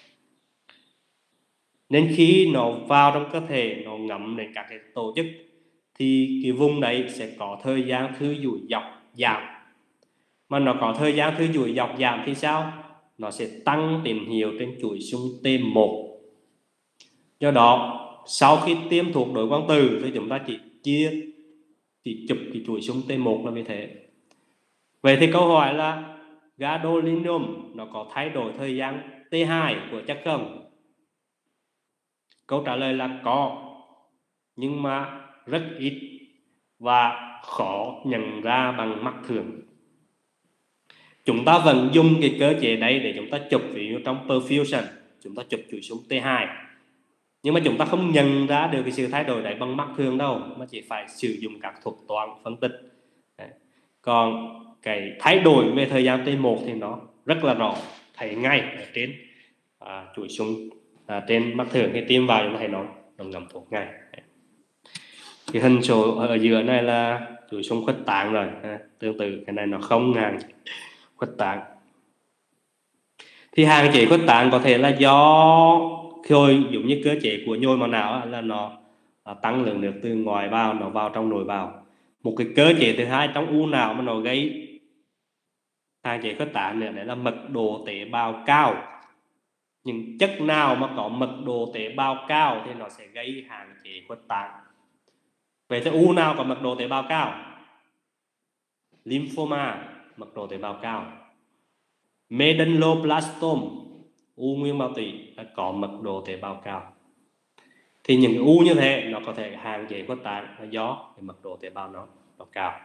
Nên khi nó vào trong cơ thể, nó ngấm đến các cái tổ chức thì cái vùng đấy sẽ có thời gian thư duỗi dọc giảm. Mà nó có thời gian thư duỗi dọc giảm thì sao? Nó sẽ tăng tín hiệu trên chuỗi xung T một. Do đó, sau khi tiêm thuốc đối quang tử thì chúng ta chỉ chia chỉ chụp cái chuỗi xung T một là như thế. Vậy thì câu hỏi là gadolinium nó có thay đổi thời gian T hai của chất không? Câu trả lời là có, nhưng mà rất ít và khó nhận ra bằng mắt thường. Chúng ta vẫn dùng cái cơ chế đấy để chúng ta chụp, ví dụ trong perfusion chúng ta chụp chuỗi xung T hai, nhưng mà chúng ta không nhận ra được cái sự thay đổi đấy bằng mắt thường đâu, mà chỉ phải sử dụng các thuật toán phân tích. Còn cái thay đổi về thời gian T một thì nó rất là rõ, thấy ngay ở trên à, chuỗi xung à, trên mắt thường. Khi tiêm vào chúng ta thấy nó nó ngấm thuốc ngay. Cái hình số ở giữa này là chuỗi xung khuếch tán rồi, à, tương tự cái này nó không hạn khuếch tán. Thì hạn chế khuếch tán có thể là do khôi giống như cơ chế của nhồi máu não là nó à, tăng lượng nước từ ngoài vào nó vào trong nội bào. Một cái cơ chế thứ hai trong u não mà nó gây hạn chế khuếch tán nữa đấy là mật độ tế bào cao. Những chất nào mà có mật độ tế bào cao thì nó sẽ gây hạn chế khuếch tán. Vậy thì u nào có mật độ tế bào cao? Lymphoma, mật độ tế bào cao. Medulloblastoma, u nguyên bào tủy có mật độ tế bào cao. Thì những u như thế nó có thể hạn chế khuếch tán do cái mật độ tế bào nó, nó cao.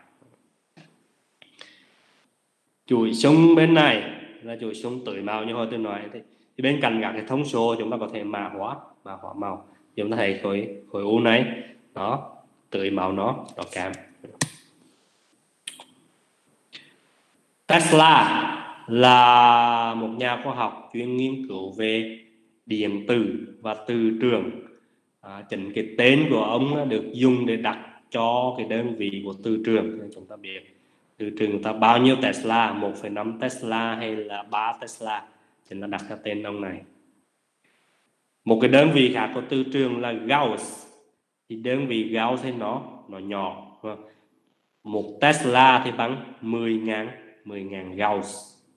Chuỗi xung bên này là chuỗi xung tưới màu như hồi tôi nói thì, thì bên cạnh các cái thông số chúng ta có thể mã hóa mã hóa màu. Chúng ta thấy khối khối u này nó tưới màu nó nó kém. Tesla là một nhà khoa học chuyên nghiên cứu về điện tử và từ trường. À, chính cái tên của ông được dùng để đặt cho cái đơn vị của từ trường. Nên chúng ta biết từ trường ta bao nhiêu Tesla, một phẩy năm Tesla hay là ba Tesla, chính là đặt cái tên ông này. Một cái đơn vị khác của từ trường là Gauss. Thì đơn vị Gauss thì nó nó nhỏ. Một Tesla thì bằng mười nghìn mười nghìn Gauss.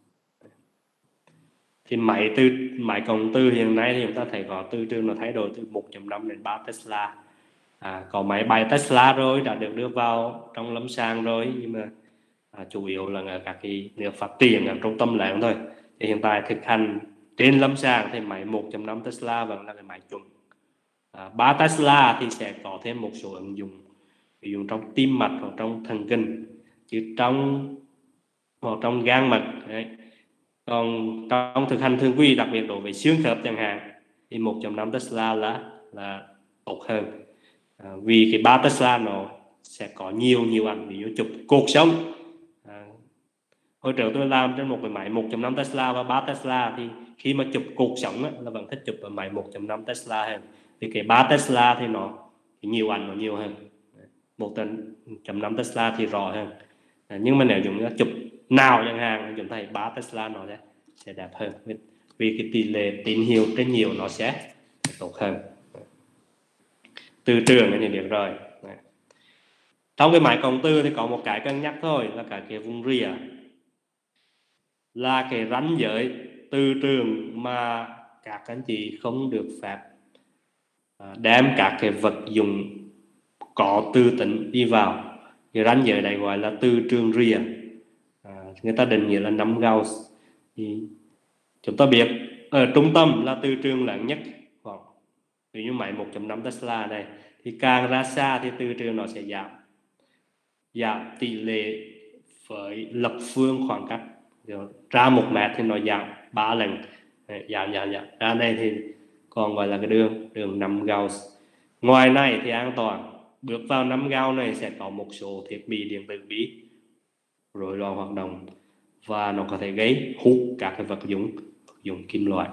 Thì máy từ máy cộng từ hiện nay thì chúng ta thấy có từ trường nó thay đổi từ một phẩy năm đến ba Tesla. À, có máy bay Tesla rồi đã được đưa vào trong lâm sàng rồi, nhưng mà à, chủ yếu là ở các cái nước phát triển ở trung tâm lớn thôi. Thì hiện tại thực hành trên lâm sàng thì máy một phẩy năm Tesla vẫn là cái máy chuẩn. À, ba Tesla thì sẽ có thêm một số ứng dụng, ví dụ trong tim mạch hoặc trong thần kinh, chứ trong hoặc trong gan mật đấy. Còn trong thực hành thường quy, đặc biệt đối với xương khớp chẳng hạn, thì một phẩy năm Tesla là là tốt hơn. À, vì cái ba Tesla nó sẽ có nhiều nhiều ảnh, ví dụ chụp cột sống. À, hồi trước tôi làm trên một cái máy một phẩy năm Tesla và ba Tesla, thì khi mà chụp cột sống á, là vẫn thích chụp ở máy một phẩy năm Tesla hơn. Vì cái ba Tesla thì nó thì nhiều ảnh nó nhiều hơn, một phẩy năm Tesla thì rõ hơn. À, nhưng mà nếu chúng ta chụp nào chẳng hạn, chúng ta thấy ba Tesla nó sẽ, sẽ đẹp hơn, vì cái tỷ lệ tín hiệu trên nhiều nó sẽ tốt hơn. Từ trường thì biết rồi. Trong cái máy cộng từ thì có một cái cân nhắc thôi, là cả cái vùng rìa, là cái ranh giới từ trường mà các anh chị không được phép đem các cái vật dụng có từ tính đi vào. Cái ranh giới này gọi là từ trường rìa. À, người ta định nghĩa là năm Gauss. Thì chúng ta biết ở trung tâm là từ trường lớn nhất, khoảng ví dụ máy một phẩy năm Tesla này, thì càng ra xa thì từ trường nó sẽ giảm giảm tỷ lệ với lập phương khoảng cách. Ra một mét thì nó giảm ba lần, giảm giảm giảm ra đây thì còn gọi là cái đường đường năm Gauss. Ngoài này thì an toàn, bước vào năm Gauss này sẽ có một số thiết bị điện tử bí rối loạn hoạt động, và nó có thể gây hút các cái vật dụng vật dụng kim loại.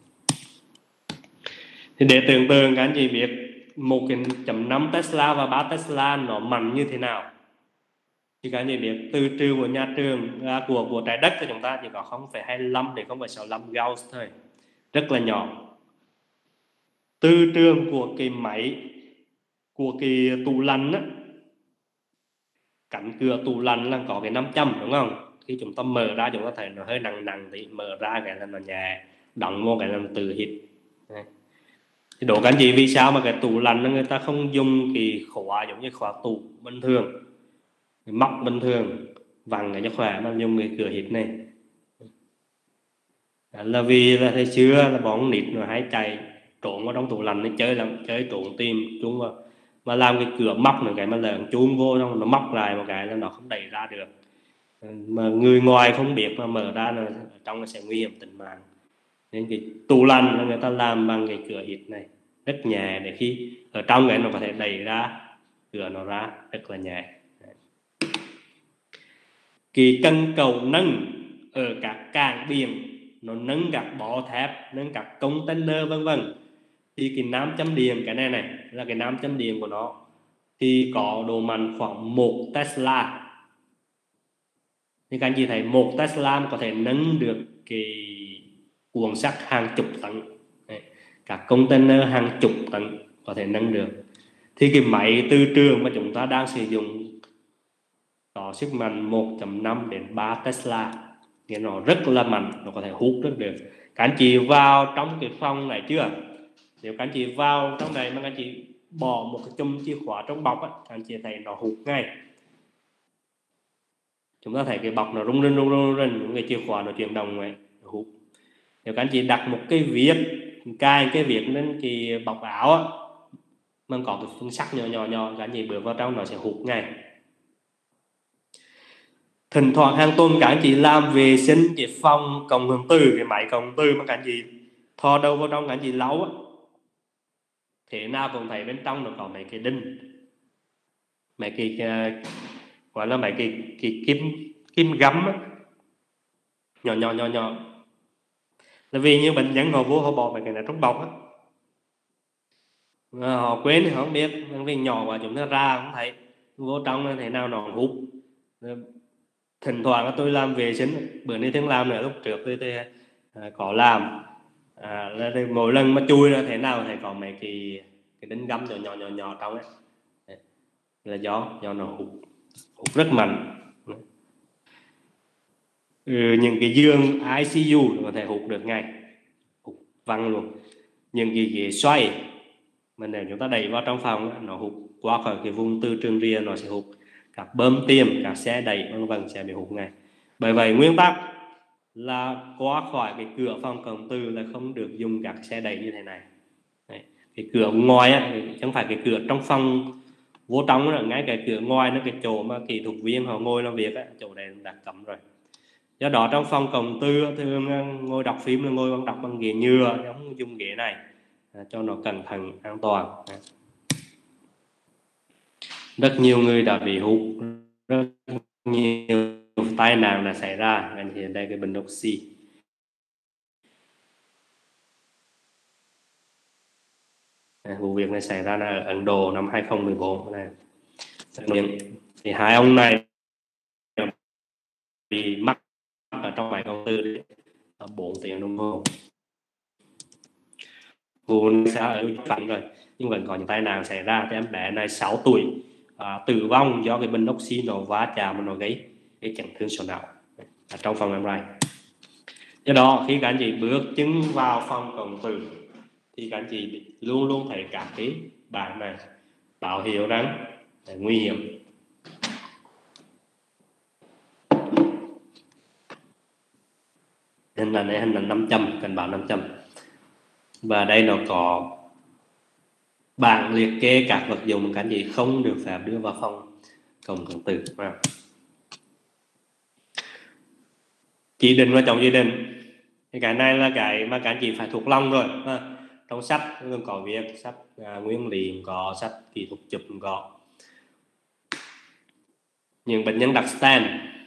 Thì để tưởng tượng các anh chị biết một cái chấm năm Tesla và ba Tesla nó mạnh như thế nào, thì các anh chị biết từ trường của nhà trường à, của của trái đất của chúng ta chỉ có không phẩy hai mươi lăm đến không phẩy sáu mươi lăm Gauss thôi, rất là nhỏ. Từ trường của cái máy của cái tủ lạnh á, cánh cửa tủ lạnh là có cái năm trăm đúng không? Khi chúng ta mở ra chúng ta thấy nó hơi nặng nặng thì mở ra cái là nó nhẹ, đóng vô cái là nó tự hít. Thì đố các anh chị vì sao mà cái tủ lạnh người ta không dùng cái khóa giống như khóa tủ bình thường, cái móc bình thường vặn cái cho khỏe, mà dùng cái cửa hít này? Là vì là thời xưa là bọn nít nó hay chạy trốn vào trong tủ lạnh để chơi làm chơi trốn tìm chúng, mà mà làm cái cửa móc một cái mà lợn chun vô xong nó móc lại một cái là nó không đẩy ra được, mà người ngoài không biết mà mở ra là trong nó sẽ nguy hiểm tính mạng. Nên cái tủ lạnh là người ta làm bằng cái cửa hít này rất nhẹ, để khi ở trong cái nó có thể đẩy ra cửa nó ra rất là nhẹ. Cái cần cầu nâng ở các cảng biển, nó nâng các bó thép, nâng các container vân vân, thì cái nam châm điện cái này này là cái nam châm điện của nó thì có độ mạnh khoảng một Tesla. Thì các anh chị thấy một Tesla có thể nâng được cái cuộn sắt hàng chục tấn, các container hàng chục tấn có thể nâng được. Thì cái máy từ trường mà chúng ta đang sử dụng có sức mạnh một phẩy năm đến ba Tesla, thì nó rất là mạnh, nó có thể hút rất được. Các anh chị vào trong cái phòng này chưa? Nếu các anh chị vào trong này mà các anh chị bỏ một cái chùm chìa khóa trong bọc á, các anh chị thấy nó hút ngay. Chúng ta thấy cái bọc nó rung rinh rung rinh rung rinh, cái chìa khóa nó chuyển động này, nó hút. Nếu các anh chị đặt một cái viết, cài cái viết lên cái bọc áo á, mà có cái phương sắt nhỏ nhỏ nhỏ, các anh chị bước vào trong nó sẽ hút ngay. Thỉnh thoảng hàng tuần các anh chị làm vệ sinh cái phòng cộng hưởng từ, cái máy cộng từ mà các anh chị thò đầu vào trong các anh chị lau á, thế nào cũng thấy bên trong nó có mấy cái đinh, mấy cái gọi là mấy cái cái kim kim găm á, nhỏ nhỏ nhỏ nhỏ. Là vì như bệnh nhân họ vô họ bỏ mấy cái này trong bọc á, họ quên thì họ không biết, vì nhỏ quá chúng ta ra không thấy, vô trong thế nào nó hút. Thỉnh thoảng tôi làm vệ sinh, bữa nay thường làm nữa, lúc trước tôi, tôi có làm à, là mỗi lần mà chui ra thế nào thì có mấy cái cái đinh găm nhỏ nhỏ nhỏ nhỏ trong ấy, đấy, là do do nó hút hút rất mạnh. Ừ, những cái giường i xê u có thể hút được ngay, hút văng luôn. Những cái ghế xoay mà nếu chúng ta đẩy vào trong phòng nó hút qua khỏi cái vùng từ trường ria, nó sẽ hút các bơm tiêm, các xe đẩy vân vân sẽ bị hút ngay. Bởi vậy nguyên tắc là qua khỏi cái cửa phòng cộng từ là không được dùng các xe đẩy như thế này. Đấy. Cái cửa ngoài á, chẳng phải cái cửa trong phòng vô trong là ngay cái cửa ngoài nó cái chỗ mà kỹ thuật viên họ ngồi làm việc á, chỗ này đã cấm rồi. Do đó trong phòng cộng tư thường ngồi đọc phim là ngồi đọc bằng ghế nhựa, không dùng ghế này cho nó cẩn thận an toàn. Rất nhiều người đã bị hút, rất nhiều tai nạn đã xảy ra. Anh hiện đây cái bình oxy. Vụ việc này xảy ra ở Ấn Độ năm hai không một bốn này. Thì hai ông này bị mắc ở trong máy công tư bốn tiếng đồng hồ. Vụ này sẽ ở phẳng rồi nhưng vẫn có những tai nạn xảy ra. Thì em bé này sáu tuổi à, tử vong do cái bình oxy nó va chạm mà nó gây cái chấn thương sọ não ở trong phòng em rai. Do đó khi các anh chị bước chân vào phòng cộng tử thì các anh chị luôn luôn thấy các cái bảng này báo hiệu rằng nguy hiểm. Hình ảnh này hình ảnh năm trăm, cảnh báo năm trăm. Và đây nó có bảng liệt kê các vật dụng các anh chị không được phép đưa vào phòng cộng cộng tử. Chỉ định và chống chỉ định thì cái này là cái mà các anh chị phải thuộc lòng rồi. À, trong sách có viết, sách à, nguyên lý có, sách kỹ thuật chụp có. Những bệnh nhân đặt stent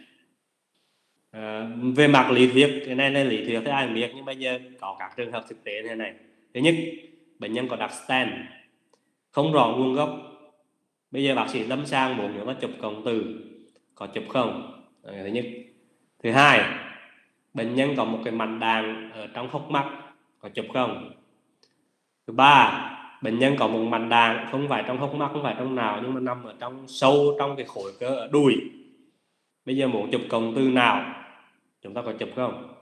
à, về mặt lý thuyết, cái này là lý thuyết thì ai cũng biết, nhưng bây giờ có các trường hợp thực tế như thế này. Thứ nhất, bệnh nhân có đặt stent không rõ nguồn gốc, bây giờ bác sĩ lâm sàng muốn nếu mà chụp cộng tử có chụp không? Đó là thứ nhất. Thứ hai, bệnh nhân có một cái mảnh đạn ở trong hốc mắt có chụp không? Thứ ba, bệnh nhân có một mảnh đạn không phải trong hốc mắt, không phải trong não, nhưng mà nằm ở trong sâu trong cái khối cơ ở đùi, bây giờ muốn chụp cộng từ não chúng ta có chụp không?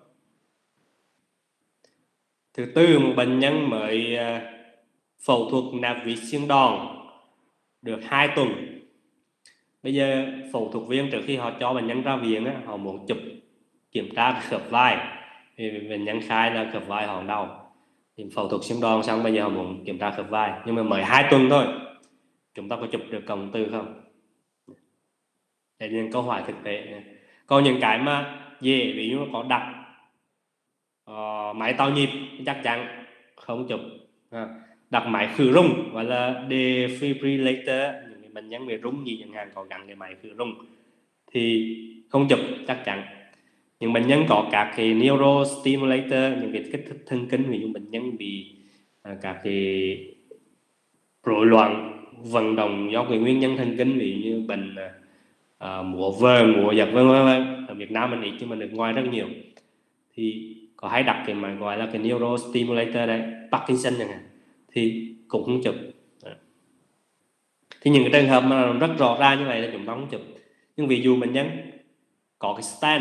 Thứ tư, một bệnh nhân mới phẫu thuật nạp vít xương đòn được hai tuần, bây giờ phẫu thuật viên trước khi họ cho bệnh nhân ra viện á, họ muốn chụp kiểm tra khớp vai thì bệnh nhân khai là khớp vai họ đau, thì phẫu thuật xương đòn xong bây giờ họ muốn kiểm tra khớp vai nhưng mà mới hai tuần thôi, chúng ta có chụp được cộng từ không? Đây là câu hỏi thực tế. Còn những cái mà dễ, ví dụ có đặt uh, máy tạo nhịp chắc chắn không chụp. À, đặt máy khử rung gọi là defibrillator, những bệnh nhân bị rung nhịp chẳng hạn có gắn cái máy khử rung thì không chụp chắc chắn. Những bệnh nhân có các cái neurostimulator, những cái kích thích thần kinh, ví dụ bệnh nhân bị à, các cái rối loạn vận động do cái nguyên nhân thần kinh, ví dụ như bệnh à, múa vờn, múa giật vân vân. Ở Việt Nam mình ít nhưng mà nước ngoài rất nhiều, thì có hay đặt cái mà gọi là cái neurostimulator đấy, Parkinson chẳng hạn, thì cũng không chụp. Thì những cái trường hợp mà rất rõ ràng như vậy là chúng ta không chụp. Nhưng ví dụ bệnh nhân có cái stent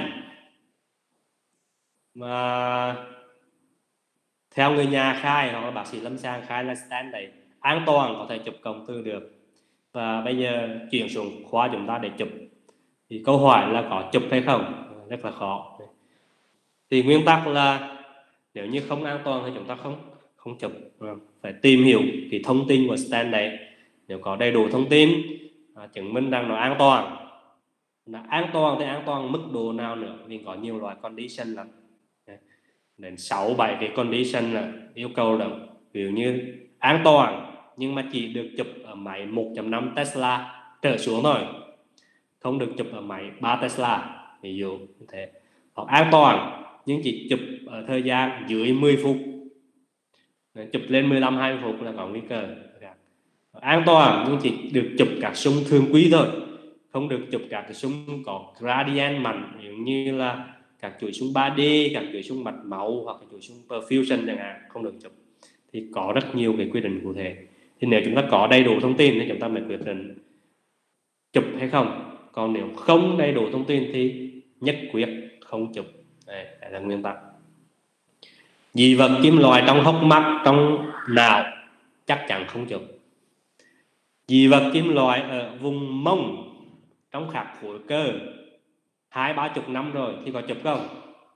mà theo người nhà khai hoặc là bác sĩ lâm sàng khai là stent đấy an toàn có thể chụp cộng từ được, và bây giờ chuyển xuống khoa chúng ta để chụp thì câu hỏi là có chụp hay không rất là khó. Thì nguyên tắc là nếu như không an toàn thì chúng ta không không chụp, phải tìm hiểu cái thông tin của stent đấy. Nếu có đầy đủ thông tin à, chứng minh rằng nó an toàn, là an toàn thì an toàn mức độ nào nữa, vì có nhiều loại condition lắm, đến sáu bảy cái condition là yêu cầu là ví dụ như an toàn nhưng mà chỉ được chụp ở máy một phẩy năm Tesla trở xuống thôi, không được chụp ở máy ba Tesla ví dụ như thế. Hoặc an toàn nhưng chỉ chụp ở thời gian dưới mười phút, chụp lên mười lăm hai mươi phút là có nguy cơ. An toàn nhưng chỉ được chụp các súng thường quy thôi, không được chụp các cái súng có gradient mạnh, ví dụ như là các chuỗi xung ba D, các chuỗi xung mạch máu hoặc là chuỗi xung perfusion chẳng hạn, không được chụp. Thì có rất nhiều cái quy định cụ thể. Thì nếu chúng ta có đầy đủ thông tin thì chúng ta mới quyết định chụp hay không. Còn nếu không đầy đủ thông tin thì nhất quyết không chụp. Đây, đây là nguyên tắc. Dị vật kim loại trong hốc mắt, trong não chắc chắn không chụp. Dị vật kim loại ở vùng mông, trong các khối cơ hai ba chục năm rồi thì có chụp không?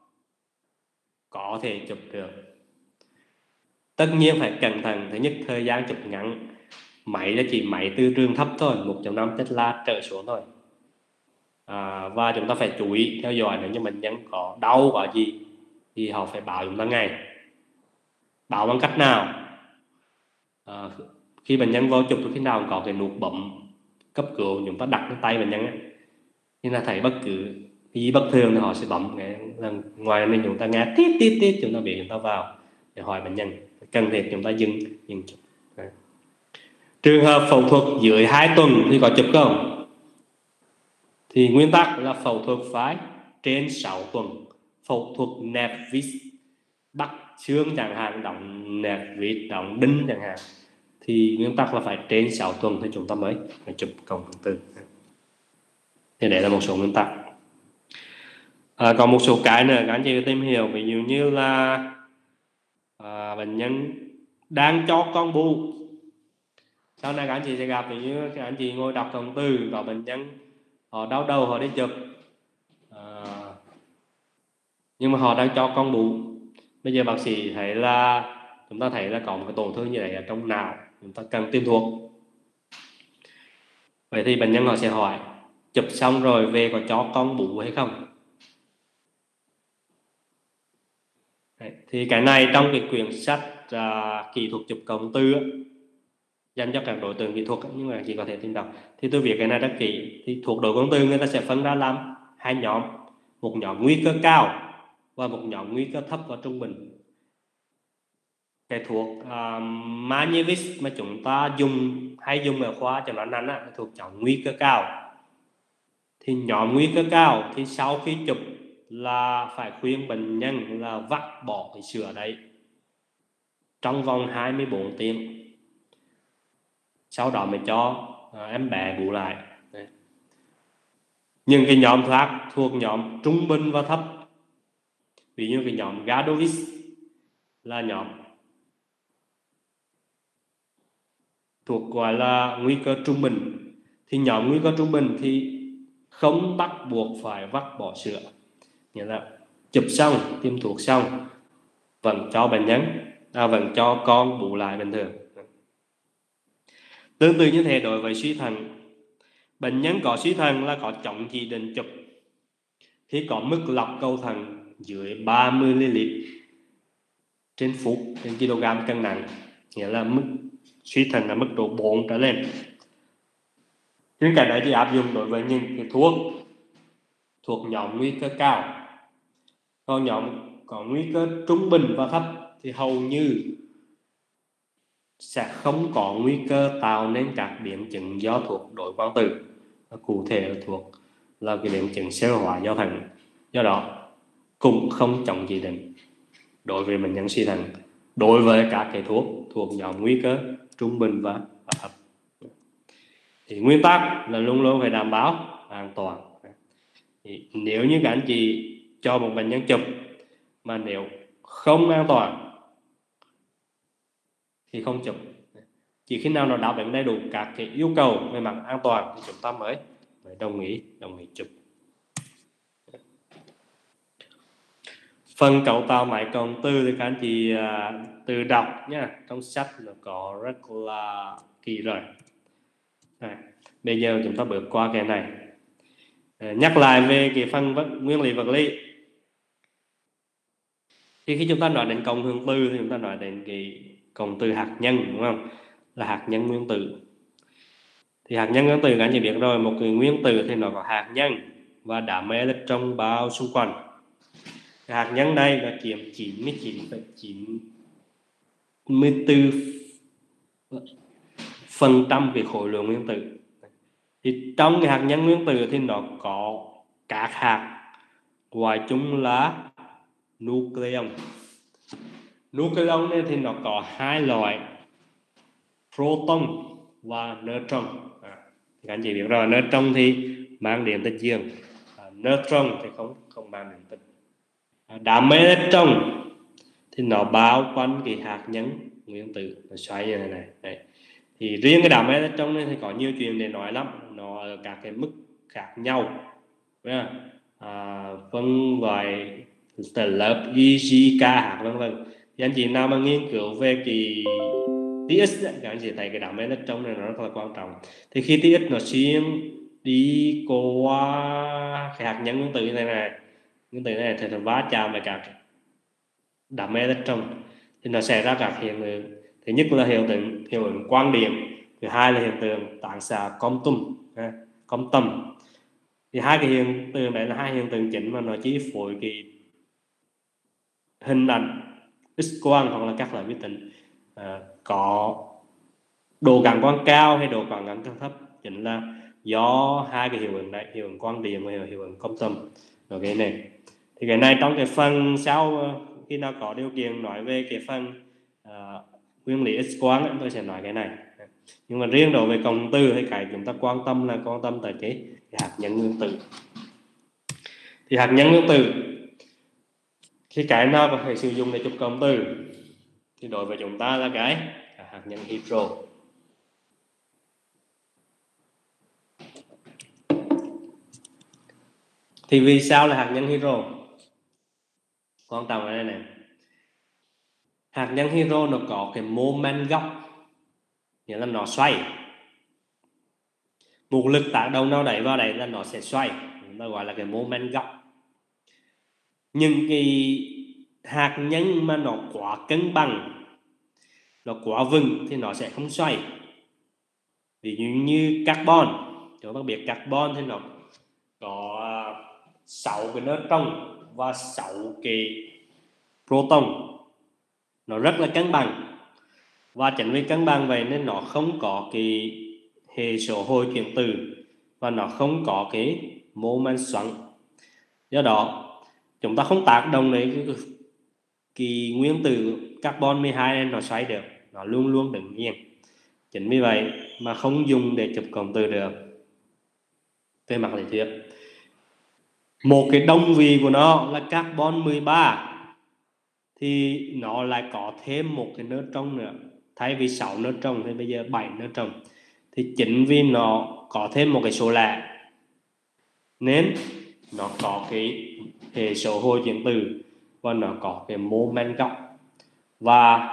Có thể chụp được. Tất nhiên phải cẩn thận. Thứ nhất, thời gian chụp ngắn. Máy là chỉ máy từ trường thấp thôi, một phẩy năm Tesla trở xuống thôi. À, và chúng ta phải chú ý theo dõi nếu như bệnh nhân có đau có gì thì họ phải báo chúng ta ngay. Báo bằng cách nào? À, khi bệnh nhân vô chụp thì khi nào có cái nút bấm cấp cứu, chúng ta đặt lên tay bệnh nhân ấy, thì là thấy bất cứ cái gì bất thường thì họ sẽ bấm cái là ngoài nên chúng ta nghe tít tít tít, chúng ta biết chúng ta vào để hỏi bệnh nhân, cần thiết chúng ta dừng dừng chụp. Đấy. Trường hợp phẫu thuật dưới hai tuần thì có chụp không? Thì nguyên tắc là phẫu thuật phải trên sáu tuần. Phẫu thuật nẹp vít bắt xương chẳng hạn, đóng nẹp vít, đóng đinh chẳng hạn, thì nguyên tắc là phải trên sáu tuần thì chúng ta mới phải chụp cổng hưởng từ. Thì đấy là một số nguyên tắc. À, còn một số cái nữa các anh chị tìm hiểu, ví dụ như là à, bệnh nhân đang cho con bú. Sau này các anh chị sẽ gặp, ví dụ như các anh chị ngồi đọc thông tư có bệnh nhân họ đau đầu họ đi chụp, à, nhưng mà họ đang cho con bú. Bây giờ bác sĩ thấy là chúng ta thấy là có một cái tổn thương như vậy ở trong não, chúng ta cần tiêm thuốc. Vậy thì bệnh nhân họ sẽ hỏi chụp xong rồi về có cho con bú hay không? Đấy, thì cái này trong cái quyển sách à, kỹ thuật chụp cộng tư dành cho các đối tượng kỹ thuật, nhưng mà chỉ có thể tìm đọc. Thì tôi viết cái này rất kỹ. Thì thuộc độ cộng tư người ta sẽ phân ra làm hai nhóm, một nhóm nguy cơ cao và một nhóm nguy cơ thấp và trung bình. Cái thuốc uh, Manievis mà chúng ta dùng hay dùng ở khoa chẩn đoán nặng á, thuộc nhóm nguy cơ cao. Thì nhóm nguy cơ cao thì sau khi chụp là phải khuyên bệnh nhân là vắt bỏ cái sữa đấy trong vòng hai mươi bốn tiếng, sau đó mới cho uh, em bé bú lại. Đấy. Nhưng cái nhóm khác thuộc nhóm trung bình và thấp, ví dụ cái nhóm Gadovis là nhóm thuộc gọi là nguy cơ trung bình. Thì nhóm nguy cơ trung bình thì không bắt buộc phải vắt bỏ sữa, nghĩa là chụp xong, tiêm thuốc xong vẫn cho bệnh nhân, à, vẫn cho con bú lại bình thường. Tương tự như thế đối với suy thận, bệnh nhân có suy thận là có chống chỉ định chụp khi có mức lọc cầu thận dưới ba mươi mi li lít trên phút trên kg cân nặng, nghĩa là mức suy thận là mức độ bốn trở lên. Nhưng cái đấy chỉ áp dụng đối với những cái thuốc thuộc nhóm nguy cơ cao. Còn nhóm có nguy cơ trung bình và thấp thì hầu như sẽ không có nguy cơ tạo nên các biến chứng do thuốc đối quang tử. Cụ thể là thuộc là cái biến chứng xơ hóa do thận. Do đó cũng không chống chỉ định đối với bệnh nhân suy thận đối với các cái thuốc thuộc nhóm nguy cơ trung bình và thấp. Thì nguyên tắc là luôn luôn phải đảm bảo an toàn. Thì nếu như các anh chị cho một bệnh nhân chụp mà nếu không an toàn thì không chụp. Chỉ khi nào nó đáp ứng đầy đủ các cái yêu cầu về mặt an toàn thì chúng ta mới, mới đồng ý đồng ý chụp. Phần cấu tạo máy cộng tư thì các anh chị à, tự đọc nhé, trong sách nó có rất là kỹ rồi. Đây, bây giờ chúng ta bước qua cái này. À, nhắc lại về cái phần vật, nguyên lý vật lý. Thì khi chúng ta nói đến cộng hưởng từ thì chúng ta nói đến cái cộng từ hạt nhân, đúng không? Là hạt nhân nguyên tử. Thì hạt nhân nguyên tử các anh chị biết rồi, một cái nguyên tử thì nó có hạt nhân và đám electron bao xung quanh. Cái hạt nhân đây là chiếm chín mươi chín phẩy chín mươi tư phần trăm cái khối lượng nguyên tử. Thì trong cái hạt nhân nguyên tử thì nó có các hạt Ngoài chúng là nucleon. Nucleon này thì nó có hai loại, proton và neutron. À, các anh chị biết rồi, neutron thì mang điện tích dương, à, neutron thì không không mang điện tích. À, đám electron thì nó bao quanh cái hạt nhân nguyên tử, nó xoay như thế này. Đấy. Thì riêng cái đám electron này thì có nhiều chuyện để nói lắm, nó ở các cái mức khác nhau. À, phân loại từ lớp E, G, K hạt vân vân. Thì anh chị nào mà nghiên cứu về cái tê ích, các anh chị thấy cái đám electron này nó rất là quan trọng. Thì khi tê ích nó xuyên đi qua cái hạt nhân nguyên tử như thế này, nguyên tử này thì nó va chạm với các đám electron thì nó sẽ ra các hiện tượng. Thứ nhất là hiện tượng hiệu ứng quang điện, thứ hai là hiện tượng tán xạ quantum, quantum. Thì hai cái hiện tượng này là hai hiện tượng chính mà nó chi phối cái hình ảnh X-quang hoặc là các loại vi tính à, có độ cản quang cao hay độ cản quang thấp, chính là do hai cái hiệu ứng này, hiệu ứng quang điện và hiệu ứng quantum. Ok này. Thì cái này trong cái phần sau, khi nào có điều kiện nói về cái phần uh, nguyên lý X-quang tôi sẽ nói cái này. Nhưng mà riêng đối với cộng từ hay cái chúng ta quan tâm là quan tâm tới cái, cái hạt nhân nguyên tử. Thì hạt nhân nguyên tử khi cái nào có thể sử dụng để chụp cộng từ thì đối với chúng ta là cái hạt nhân hydro. Thì vì sao là hạt nhân hydro? Quan trọng ở đây này. Hạt nhân hydro nó có cái moment góc, nghĩa là nó xoay. Một lực tác động nào đẩy vào đấy là nó sẽ xoay, nó gọi là cái moment góc. Nhưng cái hạt nhân mà nó quá cân bằng, nó quá vững thì nó sẽ không xoay. Ví dụ như carbon, chúng ta biết carbon thì nó có sáu cái neutron và sáu cái proton, nó rất là cân bằng. Và chính vì cân bằng vậy nên nó không có cái hệ số hồi chuyển từ và nó không có cái moment xoắn. Do đó chúng ta không tác động đến cái, cái nguyên tử carbon mười hai này nó xoay được, nó luôn luôn đứng yên. Chính vì vậy mà không dùng để chụp cộng từ được về mặt lý thuyết. Một cái đồng vị của nó là carbon mười ba thì nó lại có thêm một cái neutron nữa. Thay vì sáu neutron thì bây giờ bảy neutron. Thì chính vì nó có thêm một cái số lẻ nên nó có cái hệ số hồi chuyển từ và nó có cái moment góc. Và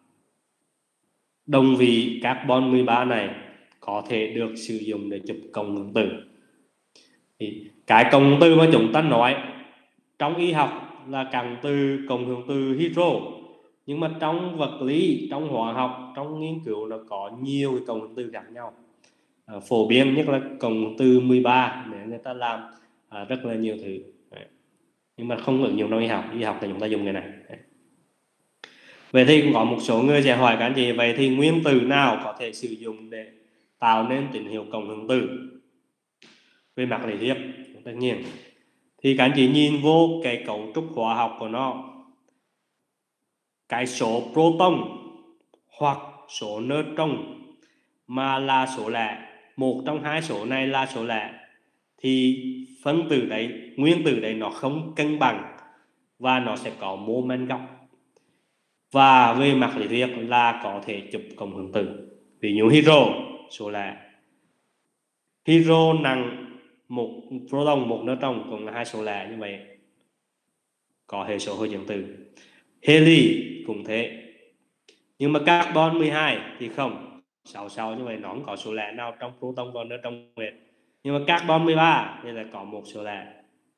đồng vị carbon mười ba này có thể được sử dụng để chụp cộng hưởng từ. Thì cái cộng hưởng từ mà chúng ta nói trong y học là cộng từ cộng hưởng từ hydro, nhưng mà trong vật lý, trong hóa học, trong nghiên cứu nó có nhiều cái cộng hưởng từ khác nhau. À, phổ biến nhất là cộng hưởng từ mười ba để người ta làm à, rất là nhiều thứ. Đấy. Nhưng mà không ứng dụng trong y học, y học thì chúng ta dùng cái này. Đấy. Vậy thì cũng có một số người sẽ hỏi các anh chị, vậy thì nguyên tử nào có thể sử dụng để tạo nên tín hiệu cộng hưởng từ về mặt lý thuyết? Tất nhiên thì các anh chị nhìn vô cái cấu trúc hóa học của nó, cái số proton hoặc số neutron mà là số lẻ, một trong hai số này là số lẻ, thì phân tử đấy, nguyên tử đấy nó không cân bằng và nó sẽ có moment góc. Và về mặt lý thuyết là có thể chụp cộng hưởng từ. Ví dụ hydro, số lẻ, hydro nặng một proton, một neutron cũng là hai số lẻ, như vậy có hệ số hồi chuyển từ. Heli cũng thế. Nhưng mà carbon mười hai thì không, sáu sáu, như vậy nó không có số lẻ nào trong proton và neutron hết. Nhưng mà carbon mười ba thì là có một số lẻ.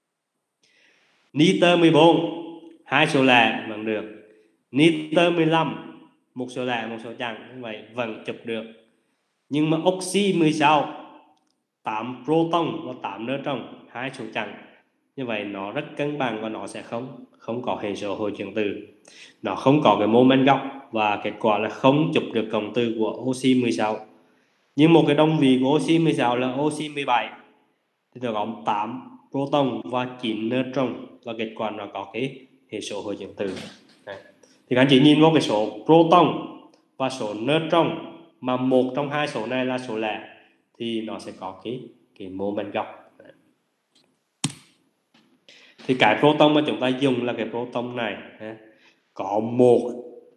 Nitơ mười bốn, hai số lẻ vẫn được. Nitơ mười lăm, một số lẻ, một số chẵn, như vậy vẫn chụp được. Nhưng mà oxy mười sáu, tám proton và tám neutron, hai số chẵn, như vậy nó rất cân bằng và nó sẽ không không có hệ số hồi chuyển từ, nó không có cái moment góc và kết quả là không chụp được cộng từ của oxy mười sáu. Nhưng một cái đồng vị của oxy mười sáu là oxy mười bảy thì nó có tám proton và chín neutron, và kết quả nó có cái hệ số hồi chuyển từ. Đấy. Thì các anh chị nhìn vào cái số proton và số neutron mà một trong hai số này là số lẻ thì nó sẽ có cái cái moment góc. Đấy. Thì cái proton mà chúng ta dùng là cái proton này. Đấy. Có một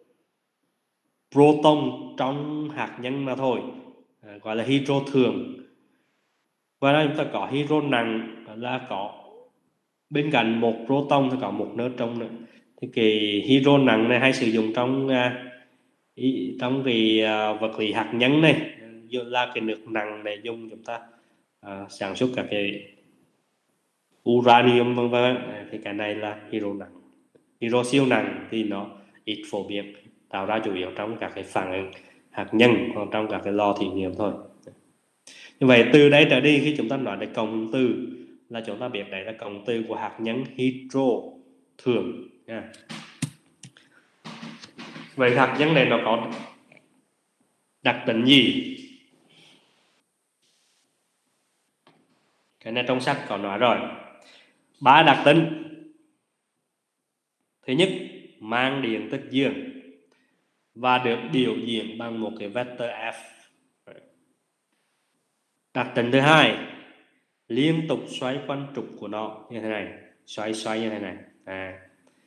proton trong hạt nhân mà thôi, à, gọi là hydro thường. Và đây chúng ta có hydro nặng là có bên cạnh một proton thì có một neutron nữa. Thì cái hydro nặng này hay sử dụng trong uh, trong cái uh, vật lý hạt nhân này, là cái nước nặng để dùng chúng ta uh, sản xuất các cái uranium vân vân. Thì cái này là hydro nặng. Hydro siêu nặng thì nó ít phổ biến, tạo ra chủ yếu trong các cái phản ứng hạt nhân hoặc trong các cái lò thí nghiệm thôi. Như vậy từ đây trở đi khi chúng ta nói đến cộng từ là chúng ta biết đấy là cộng từ của hạt nhân hydro thường nha. Vậy hạt nhân này nó có đặc tính gì? Cái này trong sách có nói rồi. Ba đặc tính. Thứ nhất, mang điện tích dương và được biểu diễn bằng một cái vector F. Đặc tính thứ hai, liên tục xoay quanh trục của nó như thế này, xoay xoay như thế này. À.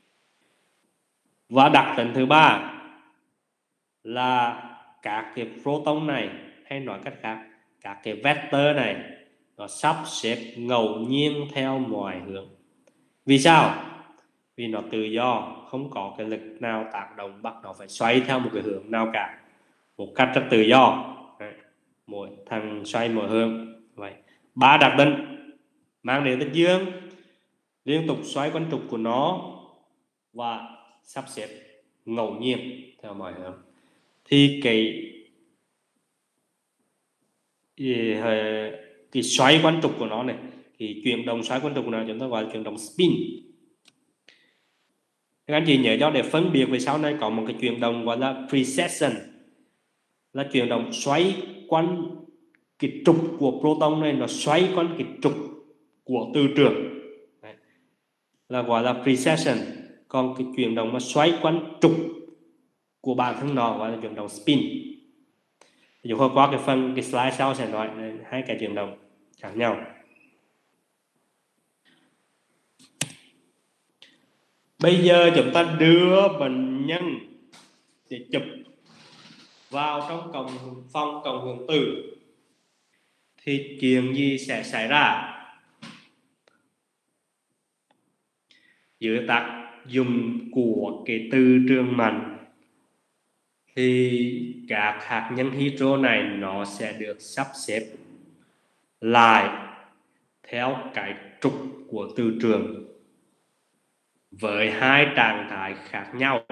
Và đặc tính thứ ba là các cái proton này, hay nói cách khác, các cái vector này nó sắp xếp ngẫu nhiên theo mọi hướng. Vì sao? Vì nó tự do, không có cái lực nào tác động bắt nó phải xoay theo một cái hướng nào cả, một cách rất tự do. Đấy. Mỗi thằng xoay mỗi hướng. Vậy ba đặc tính: mang điện tích dương, liên tục xoay quanh trục của nó và sắp xếp ngẫu nhiên theo mọi hướng. Thì cái cái, cái xoay quanh trục của nó này, cái chuyển động xoay quanh trục của nó chúng ta gọi là chuyển động spin. Các anh chị nhớ cho để phân biệt về sau này có một cái chuyển động gọi là precession, là chuyển động xoay quanh cái trục của proton này, nó xoay quanh cái trục của từ trường. Đấy. Là gọi là precession. Còn cái chuyển động mà xoay quanh trục của bản thân nó gọi là chuyển động spin. Chúng ta qua cái phần cái slide sau sẽ nói hai cái chuyển động khác nhau. Bây giờ chúng ta đưa bệnh nhân để chụp vào trong cộng phòng cộng hưởng từ thì chuyện gì sẽ xảy ra? Dưới tác dụng của cái từ trường mạnh thì các hạt nhân hydro này nó sẽ được sắp xếp lại theo cái trục của từ trường với hai trạng thái khác nhau.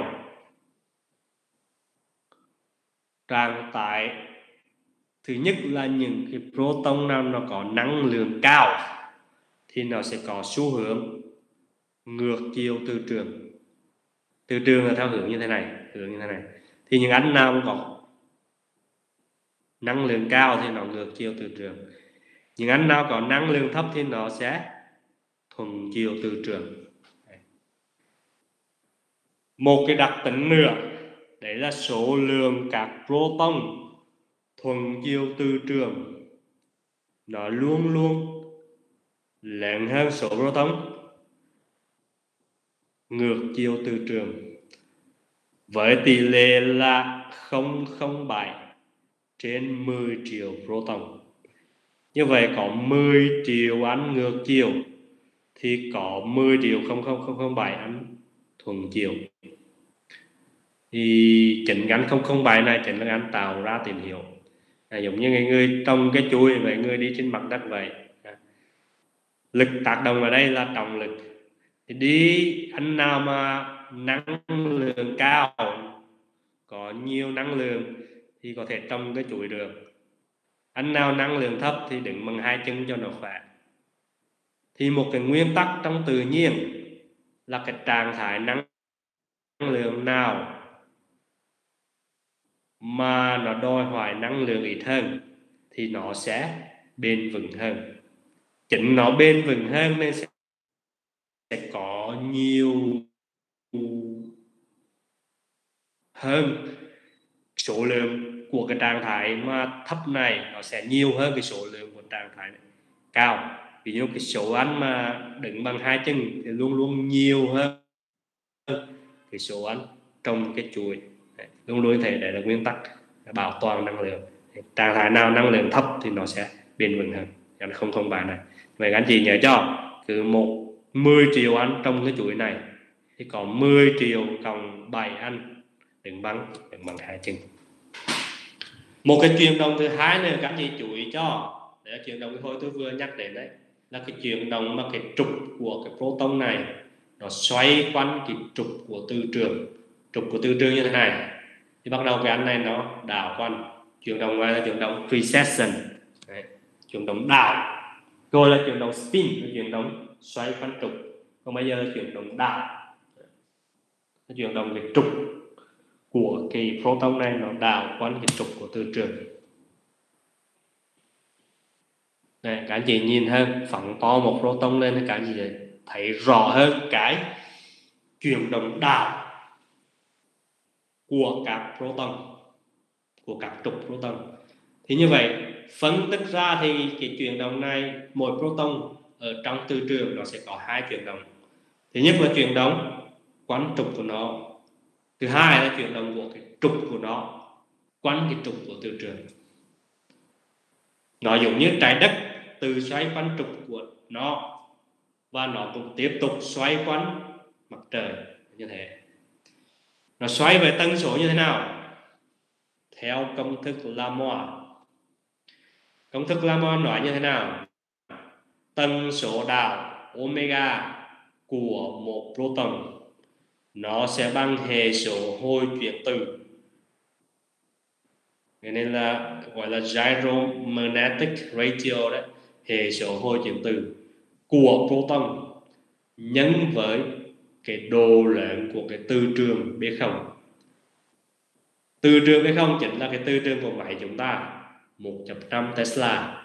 Trạng thái thứ nhất là những cái proton nào nó có năng lượng cao thì nó sẽ có xu hướng ngược chiều từ trường. Từ trường là theo hướng như thế này, hướng như thế này. Thì những ánh nào có năng lượng cao thì nó ngược chiều từ trường. Những ánh nào có năng lượng thấp thì nó sẽ thuận chiều từ trường. Một cái đặc tính nữa đấy là số lượng các proton thuận chiều từ trường nó luôn luôn lớn hơn số proton ngược chiều từ trường với tỷ lệ là không phẩy không bảy trên mười triệu proton. Như vậy có mười triệu ánh ngược chiều thì có mười triệu không phẩy không không bảy ánh thuận chiều. Thì chính ánh không phẩy không bảy này chính là ánh tạo ra tín hiệu. À, giống như người trồng cái chuối vậy, người đi trên mặt đất vậy. À, lực tác động ở đây là trọng lực. Thì đi anh nào mà năng lượng cao, có nhiều năng lượng thì có thể trồng cái chuối được. Anh nào năng lượng thấp thì đứng bằng hai chân cho nó khỏe. Thì một cái nguyên tắc trong tự nhiên là cái trạng thái năng lượng nào mà nó đòi hỏi năng lượng ít hơn thì nó sẽ bền vững hơn. chính nó bền vững hơn nên sẽ, sẽ có nhiều hơn số lượng của cái trạng thái mà thấp này, nó sẽ nhiều hơn cái số lượng của trạng thái này cao. Ví dụ cái số ăn mà đứng bằng hai chân thì luôn luôn nhiều hơn cái số ăn trong cái chuỗi. Luôn luôn thể đấy là nguyên tắc bảo toàn năng lượng. Trạng thái nào năng lượng thấp thì nó sẽ bền vững hơn, nó không không bài này. Vậy các anh chị nhớ cho, cứ một mười triệu ăn trong cái chuỗi này thì có mười triệu cộng bảy ăn đứng bằng đứng bằng hai chân. Một cái chuyển động thứ hai nữa các anh chị chú ý cho, đấy là chuyển động cái hồi tôi vừa nhắc đến đấy, là cái chuyển động mà cái trục của cái proton này nó xoay quanh cái trục của từ trường. Trục của từ trường như thế này thì bắt đầu cái anh này nó đảo quanh. Chuyển động này là chuyển động precession, đấy, chuyển động đảo. Rồi là chuyển động spin, là chuyển động xoay quanh trục. Còn bây giờ là chuyển động đảo, là chuyển động cái trục của cái proton này nó đảo quanh cái trục của từ trường. Này, các anh chị nhìn hơn, phóng to một proton lên thì các anh chị thấy rõ hơn cái chuyển động đảo của các proton, của các trục proton. Thì như vậy phân tích ra thì cái chuyển động này, mỗi proton ở trong từ trường nó sẽ có hai chuyển động. Thứ nhất là chuyển động quanh trục của nó, thứ hai là chuyển động của cái trục của nó quanh cái trục của từ trường. Nó giống như trái đất từ xoay quanh trục của nó và nó cũng tiếp tục xoay quanh mặt trời như thế. Nó xoay về tần số như thế nào? Theo công thức Lamoa. Công thức Lamoa nói như thế nào? Tần số đảo omega của một proton nó sẽ bằng hệ số hồi chuyển từ, nên là gọi là gyromagnetic ratio đấy, hệ số hồi chuyển từ của proton nhân với cái độ lớn của cái từ trường B không. Từ trường B không chính là cái từ trường của máy chúng ta, một phẩy năm Tesla.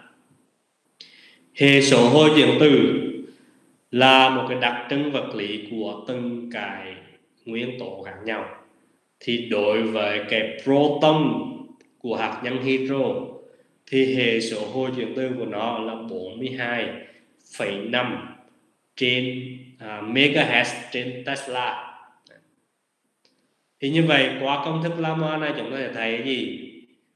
Hệ số hồi chuyển từ là một cái đặc trưng vật lý của từng cái nguyên tố khác nhau. Thì đối với cái proton của hạt nhân hydro thì hệ số hồi chuyển từ của nó là bốn mươi hai phẩy năm trên uh, megahertz trên Tesla. Thì như vậy qua công thức Lamoa này chúng ta sẽ thấy gì?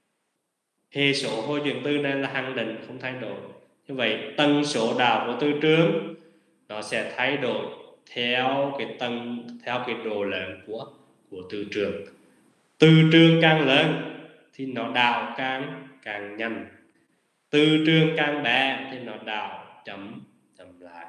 Hệ số hồi chuyển từ này là hằng định không thay đổi. Như vậy tần số đảo của từ trường nó sẽ thay đổi theo cái tầng, theo cái độ lớn của của từ trường. Từ trường càng lớn thì nó đảo càng càng nhanh. Từ trường càng bé thì nó đảo chậm chậm lại.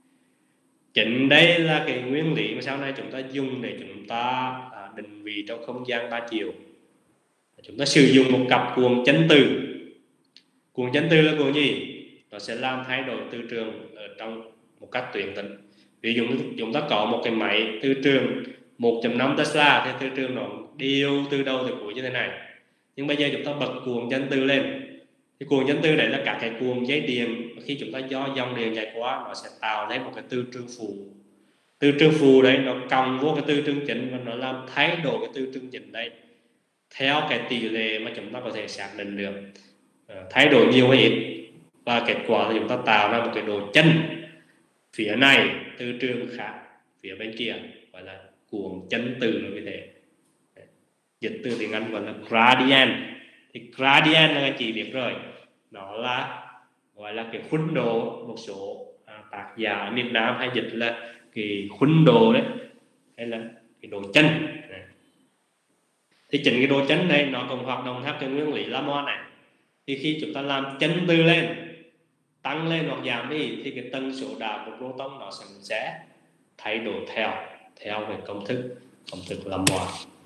Chính đây là cái nguyên lý mà sau này chúng ta dùng để chúng ta à, định vị trong không gian ba chiều. Chúng ta sử dụng một cặp cuồng chân từ. Cuồng chân từ là cuồng gì? Nó sẽ làm thay đổi từ trường ở trong một cách tuyến tĩnh. Ví dụ chúng ta có một cái máy từ trường một phẩy năm Tesla thì từ trường nó đều từ đầu tới cuối như thế này. Nhưng bây giờ chúng ta bật cuồng chân từ lên, thì cuồng chân từ đấy là các cái cuồng dây điện, khi chúng ta do dòng điện chạy qua nó sẽ tạo nên một cái từ trường phụ. Từ trường phụ đấy nó cộng vô cái từ trường chính và nó làm thay đổi cái từ trường chính đấy theo cái tỷ lệ mà chúng ta có thể xác định được, thay đổi nhiều hay ít, và kết quả là chúng ta tạo ra một cái độ chân phía này từ trường khác phía bên kia, gọi là cuồng chân từ như thế. Dịch từ tiếng Anh gọi là gradient. Thì gradient là anh chị biết rồi, nó là gọi là cái khuôn độ. Một số à, tác giả ở miền Nam hay dịch là cái khuôn độ đấy, hay là cái độ chân. Thì chính cái độ chân này nó còn hoạt động theo cái nguyên lý Lamoa này. Thì khi chúng ta làm chân từ lên, tăng lên hoặc giảm đi, thì cái tần số đảo của proton nó sẽ thay đổi theo theo cái công thức công thức Lamoa.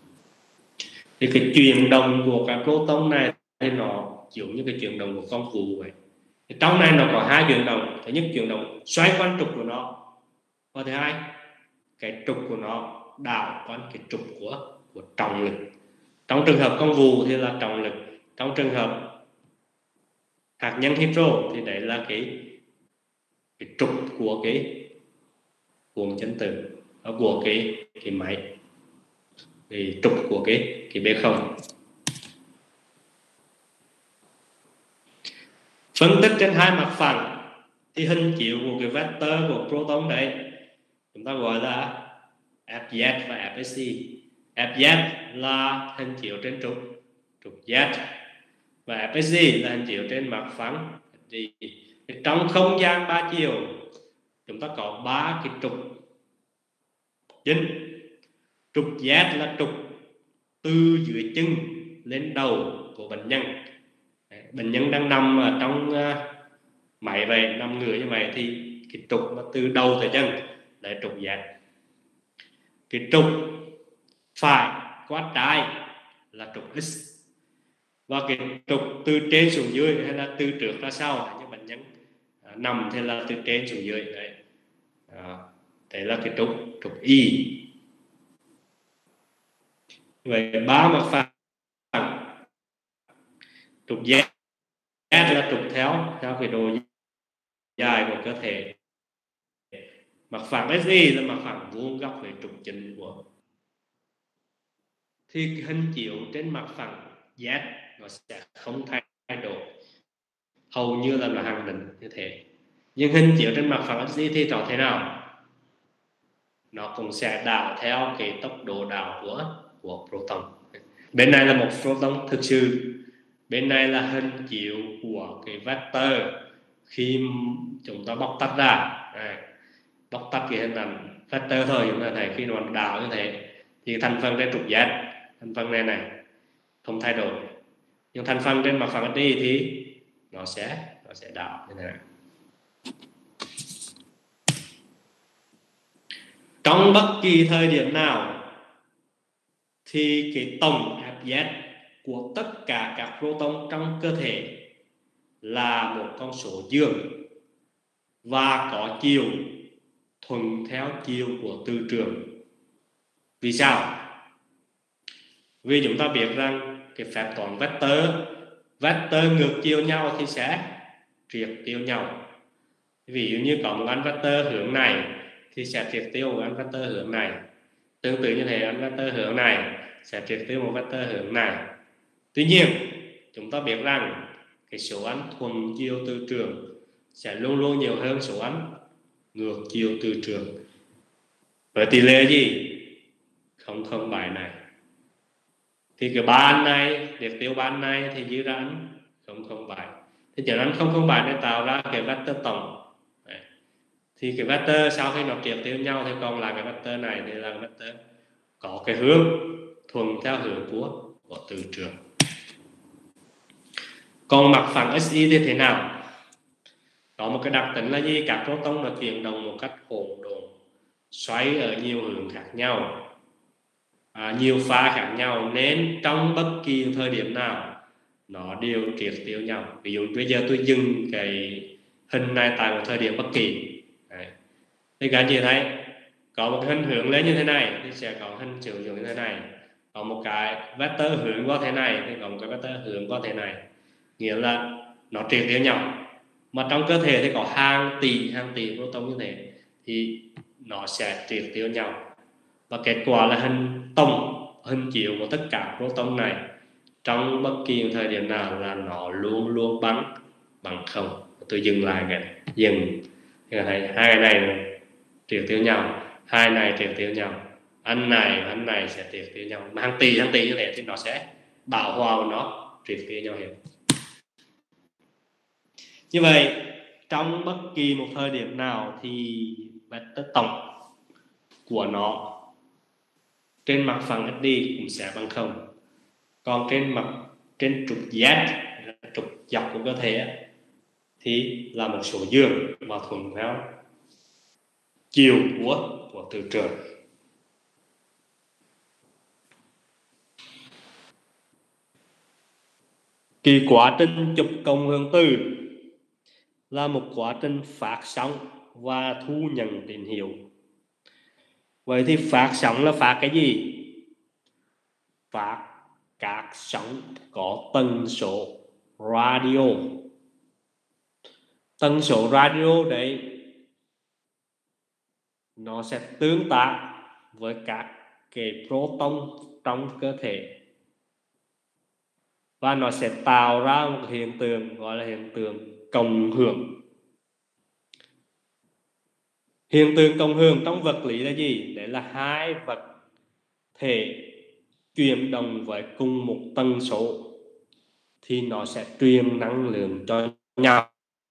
Thì cái chuyển động của cái proton này thì nó giống như cái chuyển động của con cú vậy. Thì trong này nó có hai chuyển động. Thứ nhất chuyển động xoay quanh trục của nó, và thứ hai cái trục của nó đảo quanh cái trục của của trọng lực. Trong trường hợp con vù thì là trọng lực, trong trường hợp hạt nhân hydro thì đấy là cái cái trục của cái cuộn chân tử, của cái cái máy, cái trục của cái cái bê không. Phân tích trên hai mặt phẳng thì hình chiếu của cái vector của proton đấy chúng ta gọi là ép zét và ép ét xê. ép zét là hình chiếu trên trục trục Z và ép ét xê là hình chiếu trên mặt phẳng. Thì trong không gian ba chiều chúng ta có ba cái trục chính. Trục Z là trục từ dưới chân lên đầu của bệnh nhân. Bệnh nhân đang nằm ở trong máy vậy, nằm ngửa như vậy thì cái trục nó từ đầu tới chân là trục Z. Cái trục phải qua trái là trục X, và cái trục từ trên xuống dưới hay là từ trước ra sau như bệnh nhân à, nằm thì là từ trên xuống dưới đấy. À, thế là cái trục trục Y. Vậy ba mặt phẳng, trục Z là trục theo theo cái độ dài của cơ thể. Mặt phẳng ét i là mặt phẳng vuông góc với trục chính của. Thì hình chiếu trên mặt phẳng Z nó sẽ không thay đổi, hầu như là nó hàng định như thế. Nhưng hình chiếu trên mặt phẳng ét i thì nó thế nào? Nó cũng sẽ đảo theo cái tốc độ đảo của của proton. Bên này là một proton thực sự, bên này là hình chiếu của cái vector khi chúng ta bóc tách ra. Đây, bóc tách cái hình ảnh vector thôi, chúng ta thấy khi nó đảo như thế thì thành phần trên trục Z, thành phần này này không thay đổi, nhưng thành phần trên mặt phẳng ét i thì nó sẽ nó sẽ đảo như thế này. Trong bất kỳ thời điểm nào thì cái tổng ép zét của tất cả các proton trong cơ thể là một con số dương và có chiều thuận theo chiều của từ trường. Vì sao? Vì chúng ta biết rằng cái phép toán vector, vector ngược chiều nhau thì sẽ triệt tiêu nhau. Ví dụ như có một anh vector hướng này thì sẽ triệt tiêu một anh vector hướng này. Tương tự như thế, anh vector hướng này sẽ triệt tiêu một vector hướng này. Tuy nhiên, chúng ta biết rằng cái số ánh thuận chiều từ trường sẽ luôn luôn nhiều hơn số ánh ngược chiều từ trường. Với tỷ lệ gì? không không bảy này. Thì cái ba anh này, triệt tiêu ba anh này thì dư ra ánh không không bảy. Thì chẳng ánh không không bảy để tạo ra cái vector tổng. Đấy. Thì cái vector sau khi nó triệt tiêu nhau thì còn lại cái vector này thì là vector có cái hướng thuận theo hướng của, của từ trường. Còn mặt phẳng ét i thì thế nào? Có một cái đặc tính là gì? Các proton nó chuyển động một cách hỗn độn, xoay ở nhiều hướng khác nhau, à, nhiều pha khác nhau, nên trong bất kỳ thời điểm nào nó đều triệt tiêu nhau. Ví dụ bây giờ tôi dừng cái hình này tại một thời điểm bất kỳ. Đấy. Thì các anh chị thấy có một cái hình hướng lên như thế này thì sẽ có hình chiều hướng như thế này, có một cái vector hướng qua thế này thì có một cái vector hướng qua thế này, nghĩa là nó triệt tiêu nhau. Mà trong cơ thể thì có hàng tỷ hàng tỷ proton như thế thì nó sẽ triệt tiêu nhau, và kết quả là hình tổng, hình chiếu của tất cả proton này trong bất kỳ thời điểm nào là nó luôn luôn bằng bằng không. Tôi dừng lại cái dừng thì thấy hai này triệt tiêu nhau, hai này triệt tiêu nhau, anh này anh này sẽ triệt tiêu nhau, mà hàng tỷ hàng tỷ như thế thì nó sẽ bảo hòa và nó triệt tiêu nhau hết. Như vậy trong bất kỳ một thời điểm nào thì vector tổng của nó trên mặt phẳng ét i cũng sẽ bằng không. Còn trên mặt trên trục Z, trục dọc của cơ thể thì là một số dương và thuận theo chiều của của từ trường. Kỳ quá trình chụp cộng hưởng từ là một quá trình phát sóng và thu nhận tín hiệu. Vậy thì phát sóng là phát cái gì? Phát các sóng có tần số radio. Tần số radio đấy nó sẽ tương tác với các cái proton trong cơ thể và nó sẽ tạo ra một hiện tượng gọi là hiện tượng cộng hưởng. Hiện tượng cộng hưởng trong vật lý là gì? Đấy là hai vật thể chuyển động với cùng một tần số thì nó sẽ truyền năng lượng cho nhau.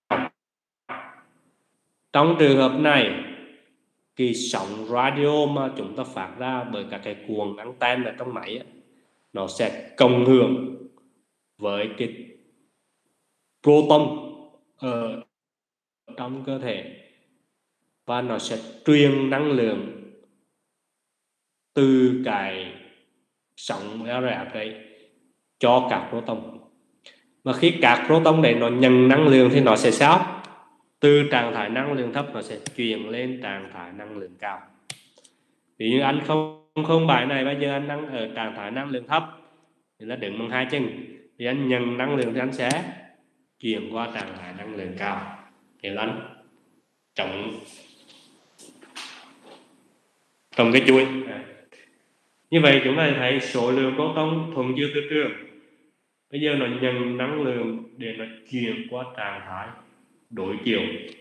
Trong trường hợp này, cái sóng radio mà chúng ta phát ra bởi các cái cuộn anten ở trong máy ấy, nó sẽ cộng hưởng với cái proton ở trong cơ thể và nó sẽ truyền năng lượng từ cái sóng rờ ép đấy cho các proton. Và khi các proton đấy nó nhận năng lượng thì nó sẽ sao? Từ trạng thái năng lượng thấp nó sẽ chuyển lên trạng thái năng lượng cao. Ví như anh không không bài này bây giờ anh đang ở trạng thái năng lượng thấp thì là đứng bằng hai chân, thì anh nhận năng lượng thì anh sẽ chuyển qua trạng thái năng lượng cao thì anh trọng trong cái chuỗi. Như vậy chúng ta thấy số lượng proton thuận dư từ trường bây giờ nó nhận năng lượng để nó chuyển qua trạng thái đối chiều.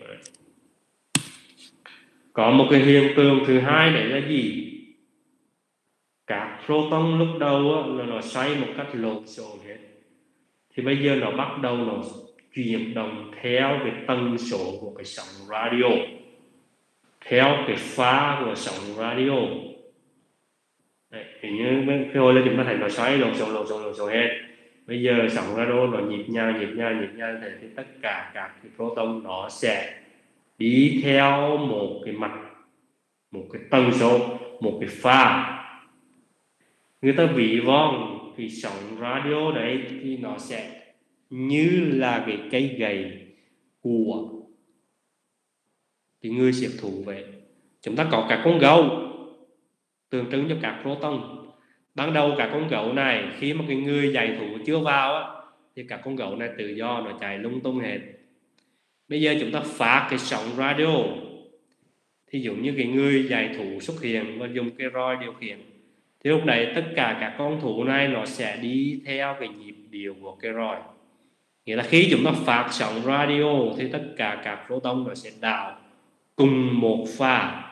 Có một cái hiện tượng thứ hai đấy là gì? Các proton lúc đầu là nó xoay một cách lộn xộn hết, thì bây giờ nó bắt đầu nó chuyển động theo cái tần số của cái sóng radio, theo cái pha của sóng radio. Đấy, thì như cái hồi là chúng ta thấy nó xoay lộn xộn lộn xộn lộn xộn hết. Bây giờ sóng radio nó nhịp nhàng nhịp nhàng nhịp nhàng thì, thì tất cả các cái proton nó sẽ đi theo một cái mặt, một cái tần số, một cái pha. Người ta ví von cái sóng radio đấy thì nó sẽ như là cái cây gậy của cái người siết thủ vậy. Chúng ta có các con gấu tượng trưng cho các proton. Ban đầu các con gấu này khi mà cái người dạy thủ chưa vào á, thì các con gấu này tự do nó chạy lung tung hết. Bây giờ chúng ta phát cái sóng radio thì giống như cái người dạy thủ xuất hiện và dùng cái roi điều khiển, thì lúc đấy tất cả các con thú này nó sẽ đi theo cái nhịp điệu của cái roi. Nghĩa là khi chúng ta phát sóng radio thì tất cả các proton nó sẽ đảo cùng một pha.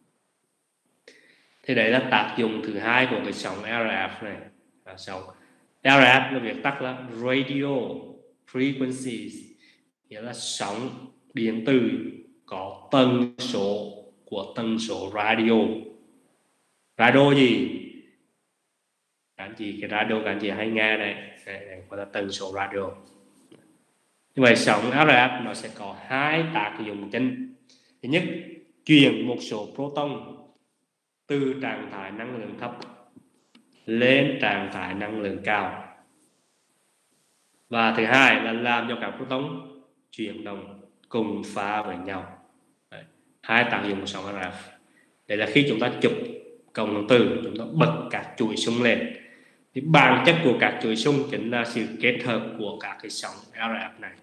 Thì đấy là tác dụng thứ hai của cái sóng rờ ép này. À, sóng rờ ép là viết tắt là radio frequencies, nghĩa là sóng điện tử có tần số của tần số radio. Radio gì? Các anh chị, cái radio các anh chị hay nghe này, này, này gọi là tần số radio. Như vậy sóng rờ ép nó sẽ có hai tác dụng chính. Thứ nhất, chuyển một số proton từ trạng thái năng lượng thấp lên trạng thái năng lượng cao. Và thứ hai là làm cho các proton chuyển động cùng pha với nhau. Đấy, hai tác dụng của sóng rờ ép. Đây là khi chúng ta chụp cộng hưởng từ, chúng ta bật các chuỗi xung lên. Thì bản chất của các chuỗi xung chính là sự kết hợp của các cái sóng rờ ép này.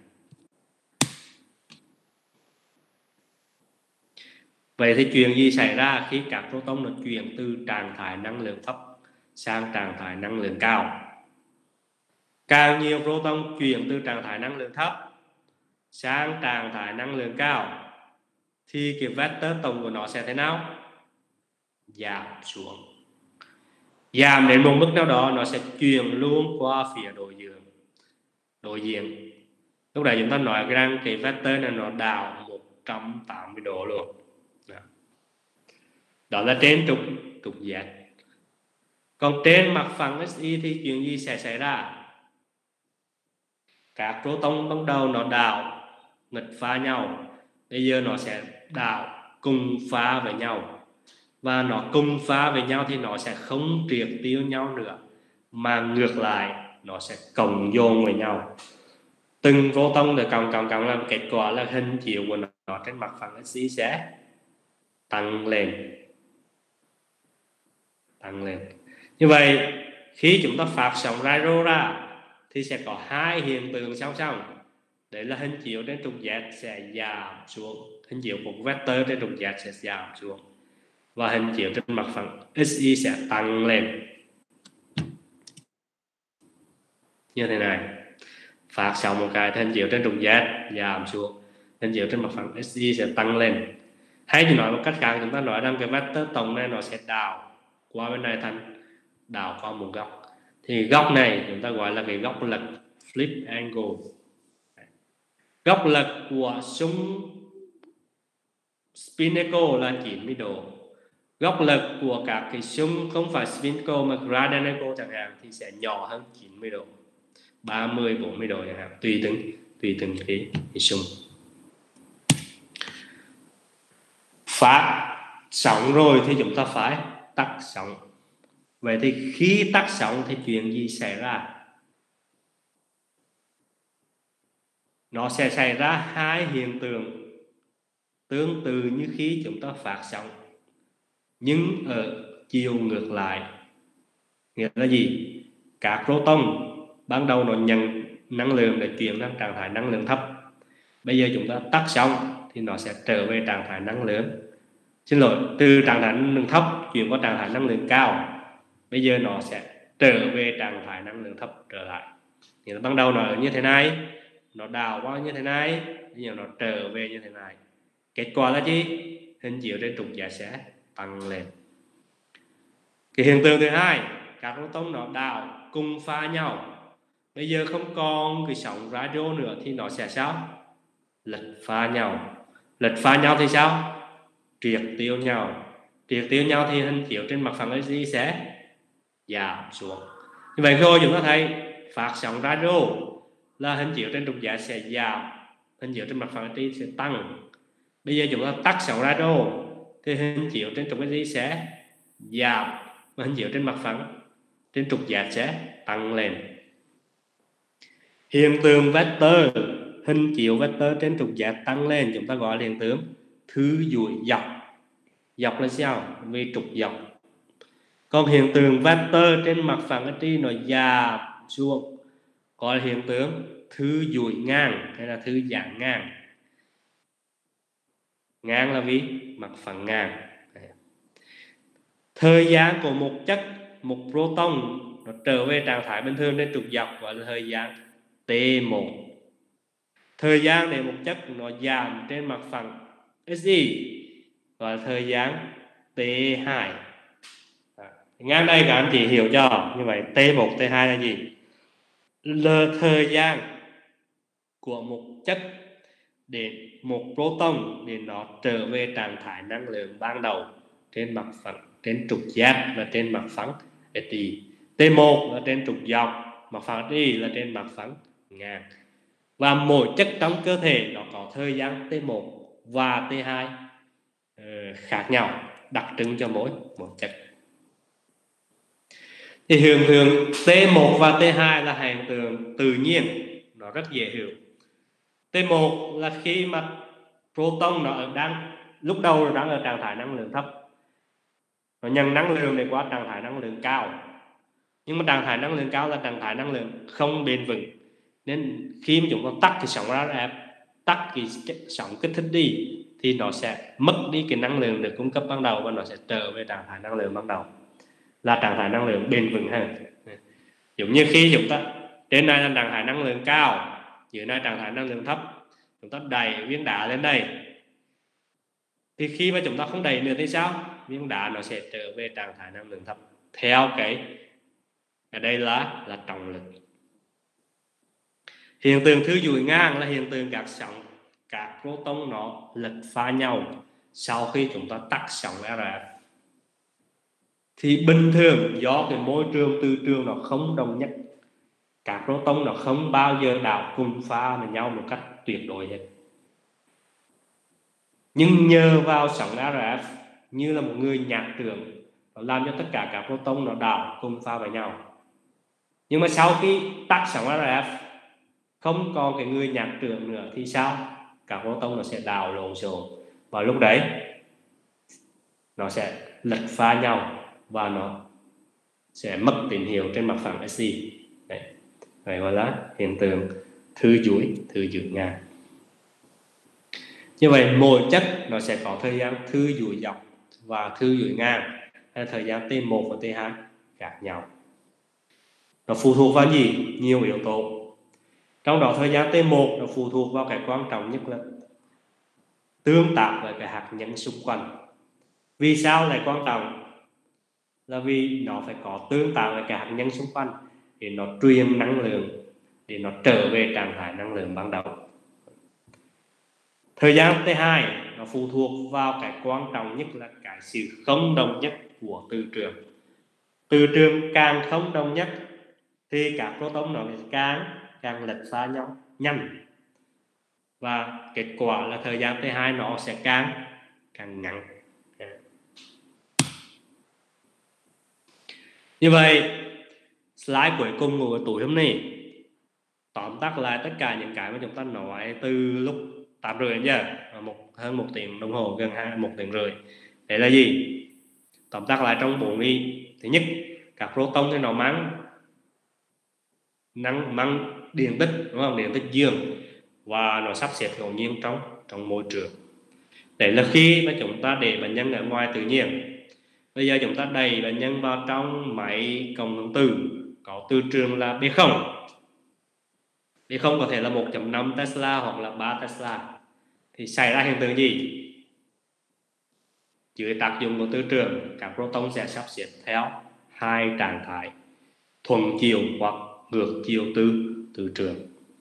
Vậy thì chuyện gì xảy ra khi các proton nó chuyển từ trạng thái năng lượng thấp sang trạng thái năng lượng cao? Càng nhiều proton chuyển từ trạng thái năng lượng thấp sang trạng thái năng lượng cao thì cái vector tổng của nó sẽ thế nào? Giảm xuống. Giảm đến một mức nào đó nó sẽ chuyển luôn qua phía đối diện. Đối diện. Lúc này chúng ta nói rằng cái vector này nó đảo một trăm tám mươi độ luôn. Đó, đó là trên trục trục Z. Còn trên mặt phẳng xy thì chuyện gì sẽ xảy ra? Các proton ban đầu nó đảo nghịch pha nhau, bây giờ nó sẽ đảo cùng pha với nhau. Và nó cùng pha với nhau thì nó sẽ không triệt tiêu nhau nữa, mà ngược lại nó sẽ cộng dồn với nhau. Từng proton được cộng cộng cộng làm kết quả là hình chiếu của nó trên mặt phẳng xy sẽ tăng lên. Tăng lên. Như vậy khi chúng ta phát sóng radio ra thì sẽ có hai hiện tượng song song. Đấy là hình chiếu trên trục Z sẽ giảm xuống, hình chiếu của vector trên trục Z sẽ giảm xuống. và hình chiếu trên mặt phẳng ích i sẽ tăng lên như thế này. Phát sóng một cái hình chiếu trên trục Z giảm xuống, hình chiếu trên mặt phẳng ích i sẽ tăng lên. Hay thì nói một cách khác, chúng ta nói rằng cái vector tổng này nó sẽ đảo qua bên này thành đảo qua một góc. Thì góc này chúng ta gọi là cái góc lệch, flip angle. Góc lệch của xung spinnacle là chín mươi độ. Góc lệch của các cái xung không phải spinnacle mà gradient angle chẳng hạn thì sẽ nhỏ hơn chín mươi độ, ba mươi, bốn mươi độ chẳng hạn, tùy từng tùy từng cái, cái xung. Phát sóng rồi thì chúng ta phải tắt sóng. Vậy thì khi tắt sóng thì chuyện gì xảy ra? Nó sẽ xảy ra hai hiện tượng tương tự như khi chúng ta phát sóng, nhưng ở chiều ngược lại. Nghĩa là gì? Các proton ban đầu nó nhận năng lượng để chuyển sang trạng thái năng lượng thấp. Bây giờ chúng ta tắt sóng thì nó sẽ trở về trạng thái năng lượng xin lỗi từ trạng thái năng lượng thấp chuyển qua trạng thái năng lượng cao. Bây giờ nó sẽ trở về trạng thái năng lượng thấp trở lại. Thì nó ban đầu nó ở như thế này, nó đào qua như thế này, bây giờ nó trở về như thế này. Kết quả là gì? Hình chiếu trên trục Z sẽ tăng lên. Cái hiện tượng thứ hai, các proton nó đào cùng pha nhau. Bây giờ không còn cái sóng radio nữa thì nó sẽ sao? Lệch pha nhau. Lệch pha nhau thì sao? Triệt tiêu nhau. Triệt tiêu nhau thì hình chiếu trên mặt phẳng ích i sẽ giảm xuống. Như vậy rồi chúng ta thấy phát sóng radio là hình chiếu trên trục Z sẽ giảm, hình chiếu trên mặt phẳng ích i sẽ tăng. Bây giờ chúng ta tắt sóng radio thì hình chiếu trên trục ích i sẽ giảm và hình chiếu trên mặt phẳng trên trục Z sẽ tăng lên. Hiện tượng vector, hình chiếu vector trên trục Z tăng lên chúng ta gọi là hiện tượng thư duỗi dọc. Dọc là sao? Vì trục dọc. Còn hiện tượng vector trên mặt phẳng ích i nó giảm xuống gọi là hiện tượng thư duỗi ngang hay là thư giãn ngang. Ngang là vì mặt phẳng ngang. Thời gian của một chất, một proton nó trở về trạng thái bình thường trên trục dọc gọi là thời gian T một. Thời gian để một chất nó giảm trên mặt phẳng ích i gọi là thời gian T hai. Ngang đây các anh chị hiểu cho. Như vậy T một, T hai là gì? Là thời gian của một chất để một proton để nó trở về trạng thái năng lượng ban đầu trên mặt phẳng trên trục Z và trên mặt phẳng ích i. T một là trên trục dọc, mặt phẳng ích i là trên mặt phẳng ngang. Và mỗi chất trong cơ thể nó có thời gian T một và T hai uh, khác nhau, đặc trưng cho mỗi một chất. Thì hiện tượng T một và T hai là hiện tượng tự nhiên, nó rất dễ hiểu. T một là khi mà proton nó đang lúc đầu nó đang ở trạng thái năng lượng thấp, nó nhận năng lượng để qua trạng thái năng lượng cao. Nhưng mà trạng thái năng lượng cao là trạng thái năng lượng không bền vững, nên khi mà chúng ta tắt cái sóng rờ ép, tắt cái sóng kích thích đi thì nó sẽ mất đi cái năng lượng được cung cấp ban đầu và nó sẽ trở về trạng thái năng lượng ban đầu, là trạng thái năng lượng bền vững hơn. Giống như khi chúng ta trên này là trạng thái năng lượng cao, dưới này trạng thái năng lượng thấp, chúng ta đẩy viên đá lên đây thì khi mà chúng ta không đẩy nữa thì sao? Viên đá nó sẽ trở về trạng thái năng lượng thấp theo cái ở đây là là trọng lực. Hiện tượng thư duỗi ngang là hiện tượng các sóng các proton nó lệch pha nhau sau khi chúng ta tắt sóng rờ ép. Thì bình thường do cái môi trường từ trường nó không đồng nhất, các proton nó không bao giờ đảo cùng pha với nhau một cách tuyệt đối hết. Nhưng nhờ vào sóng rờ ép như là một người nhạc trưởng, nó làm cho tất cả các proton nó đảo cùng pha với nhau. Nhưng mà sau khi tắt sóng rờ ép, không còn cái người nhạc trưởng nữa thì sao? Các proton nó sẽ đảo lộn xộn và lúc đấy nó sẽ lệch pha nhau và nó sẽ mất tín hiệu trên mặt phẳng ích i. Đấy, vậy gọi là hiện tượng thư duỗi, thư duỗi ngang. Như vậy mỗi chất nó sẽ có thời gian thư duỗi dọc, và thư dưới ngang hay thời gian T một và T hai khác nhau. Nó phụ thuộc vào gì? Nhiều yếu tố. Trong đó thời gian T một nó phụ thuộc vào cái quan trọng nhất là tương tác với cái hạt nhân xung quanh. Vì sao lại quan trọng? Là vì nó phải có tương tác với cái hạt nhân xung quanh để nó truyền năng lượng, để nó trở về trạng thái năng lượng ban đầu. Thời gian T hai nó phụ thuộc vào cái quan trọng nhất là cái sự không đồng nhất của từ trường. Từ trường càng không đồng nhất thì các proton nó càng càng lệch xa nhau nhanh, và kết quả là thời gian T hai nó sẽ càng càng ngắn. Như vậy slide cuối cùng của tối hôm nay tóm tắt lại tất cả những cái mà chúng ta nói từ lúc tám rưỡi đến giờ, một hơn một tiếng đồng hồ, gần hai một tiếng rưỡi. Đấy là gì? Tóm tắt lại trong bốn ý. Thứ nhất, các proton thì nó mang năng mang điện tích, đúng không? Điện tích dương, và nó sắp xếp ngẫu nhiên trong trong môi trường. Đấy là khi mà chúng ta để bệnh nhân ở ngoài tự nhiên. Bây giờ chúng ta đẩy bệnh nhân vào trong máy cộng hưởng từ có từ trường là B không. B không có thể là một phẩy năm Tesla hoặc là ba Tesla. Thì xảy ra hiện tượng gì? Dưới tác dụng của từ trường, các proton sẽ sắp xếp theo hai trạng thái thuận chiều hoặc ngược chiều từ từ trường.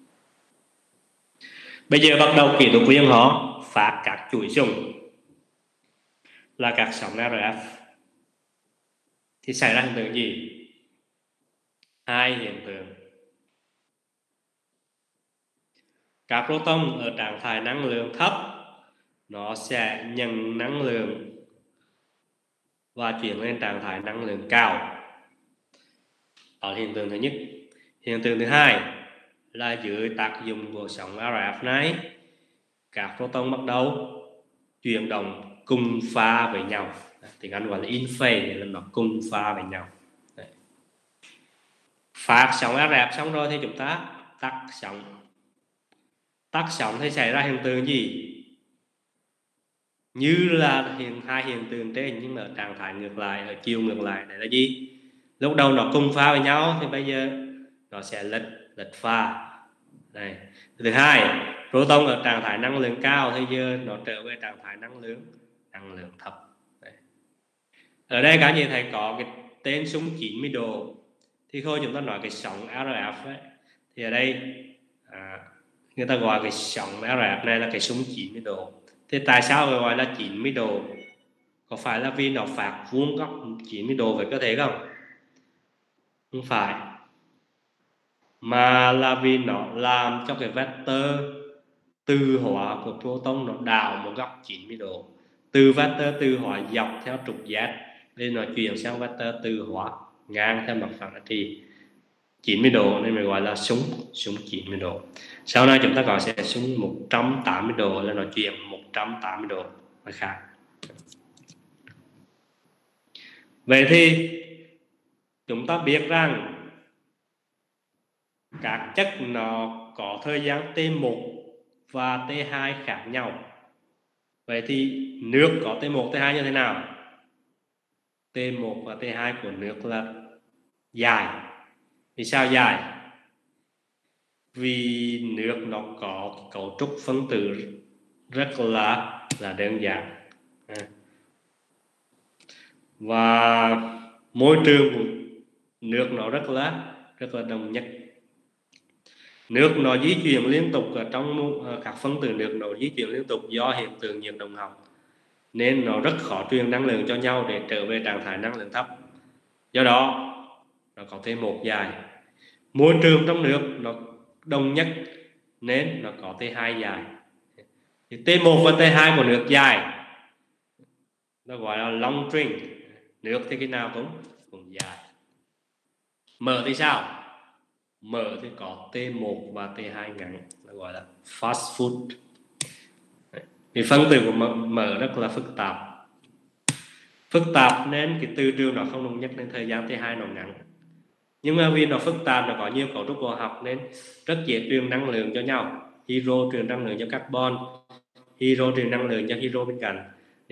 Bây giờ bắt đầu kỹ thuật viên họ phát các chuỗi xung là các sóng rờ ép. Thì xảy ra hiện tượng gì? Hai hiện tượng. Các proton ở trạng thái năng lượng thấp nó sẽ nhận năng lượng và chuyển lên trạng thái năng lượng cao. Đó là hiện tượng thứ nhất. Hiện tượng thứ hai là dưới tác dụng của sóng rờ ép này, các proton bắt đầu chuyển động cùng pha với nhau. Tiếng Anh gọi là in phase, là nó cùng pha với nhau. Đấy. Phát sóng rờ ép xong rồi thì chúng ta tắt sóng. Tắt sóng thì xảy ra hiện tượng gì? Như là hiện hai hiện tượng trên nhưng mà ở trạng thái ngược lại, ở chiều ngược lại. Đấy là gì? Lúc đầu nó cùng pha với nhau thì bây giờ nó sẽ lệch lệch pha. Đây. Thứ hai, proton ở trạng thái năng lượng cao thì giờ nó trở về trạng thái năng lượng năng lượng thấp. Đây. Ở đây các anh chị thấy có cái tên súng chín mươi độ. Thì thôi chúng ta nói cái sóng rờ ép ấy, thì ở đây à, người ta gọi cái sóng rờ ép này là cái súng chín mươi độ. Thế tại sao gọi là chín mươi độ? Có phải là vì nó phạt vuông góc chín mươi độ với cơ thể không? Không phải, mà là vì nó làm cho cái vector từ hóa của proton nó đảo một góc chín mươi độ. Từ vector từ hóa dọc theo trục Z nên nó chuyển sang vector từ hóa ngang theo mặt phẳng thì chín mươi độ, nên mình gọi là súng súng chín mươi độ. Sau này chúng ta có sẽ súng một trăm tám mươi độ là nó chuyển một trăm tám mươi độ và khác. Vậy thì chúng ta biết rằng các chất nó có thời gian T một và T hai khác nhau. Vậy thì nước có T một, T hai như thế nào? T một và T hai của nước là dài. Vì sao dài? Vì nước nó có cấu trúc phân tử rất là là đơn giản. Và môi trường của nước nó rất là rất là đồng nhất. Nước nó di chuyển liên tục ở trong các phân tử nước nó di chuyển liên tục do hiện tượng nhiệt đồng học, nên nó rất khó truyền năng lượng cho nhau để trở về trạng thái năng lượng thấp. Do đó nó có T một dài. Môi trường trong nước nó đồng nhất nên nó có T hai dài. Thì T một và T hai của nước dài nó gọi là long string. Nước thì cái nào cũng cũng dài. Mở thì sao? Mở thì có T một và T hai ngắn, nó gọi là fast food. Thì phân tử của mở rất là phức tạp. Phức tạp nên cái từ trường nó không đồng nhất nên thời gian T hai nó ngắn. Nhưng mà vì nó phức tạp, nó có nhiều cấu trúc hóa học nên rất dễ truyền năng lượng cho nhau. Hydro truyền năng lượng cho carbon, hydro truyền năng lượng cho hydro bên cạnh.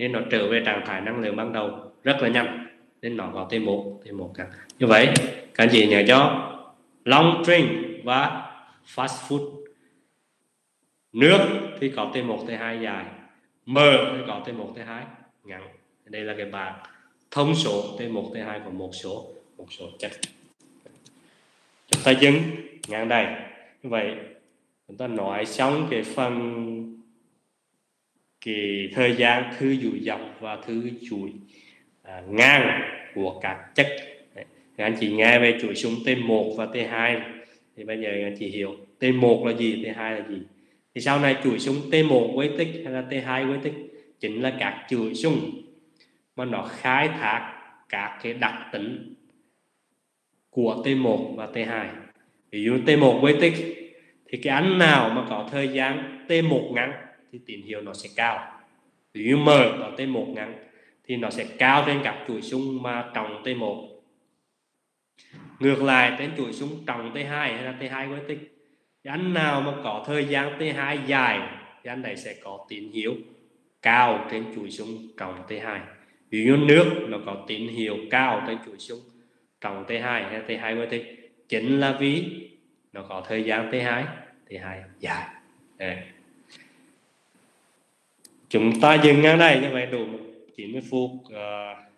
nên nó trở về trạng thái năng lượng ban đầu rất là nhanh, nên nó có T một T một căng. Như vậy các anh chị nhớ cho long drink và fast food. Nước thì có T một T hai dài, mờ thì có T một T hai ngắn. Đây là cái bảng thông số T một T hai của một số một số chất. Chúng ta dừng ngang đây. Như vậy chúng ta nói xong cái phần cái thời gian thư duỗi dọc và thư duỗi à, ngang của các chất. Đấy. Các anh chị nghe về chuỗi xung T một và T hai thì bây giờ các anh chị hiểu T một là gì, T hai là gì. Thì sau này chuỗi xung T một với tích hay là T hai với tích chính là các chuỗi xung mà nó khai thác các cái đặc tính của T một và T hai. Ví dụ T một với tích thì cái anh nào mà có thời gian T một ngắn thì tín hiệu nó sẽ cao. Ví dụ M có T một ngắn thì nó sẽ cao trên các chuỗi xung mà trọng T một. Ngược lại trên chuỗi xung trọng T hai hay là T hai với tích, cái anh nào mà có thời gian T hai dài thì anh này sẽ có tín hiệu cao trên chuỗi xung trọng T hai. Ví dụ nước nó có tín hiệu cao trên chuỗi xung trọng T hai hay T hai với tích, chính là vì nó có thời gian T hai T hai dài. Đấy. Chúng ta dừng ngang đây, như vậy đủ chín mươi phút uh,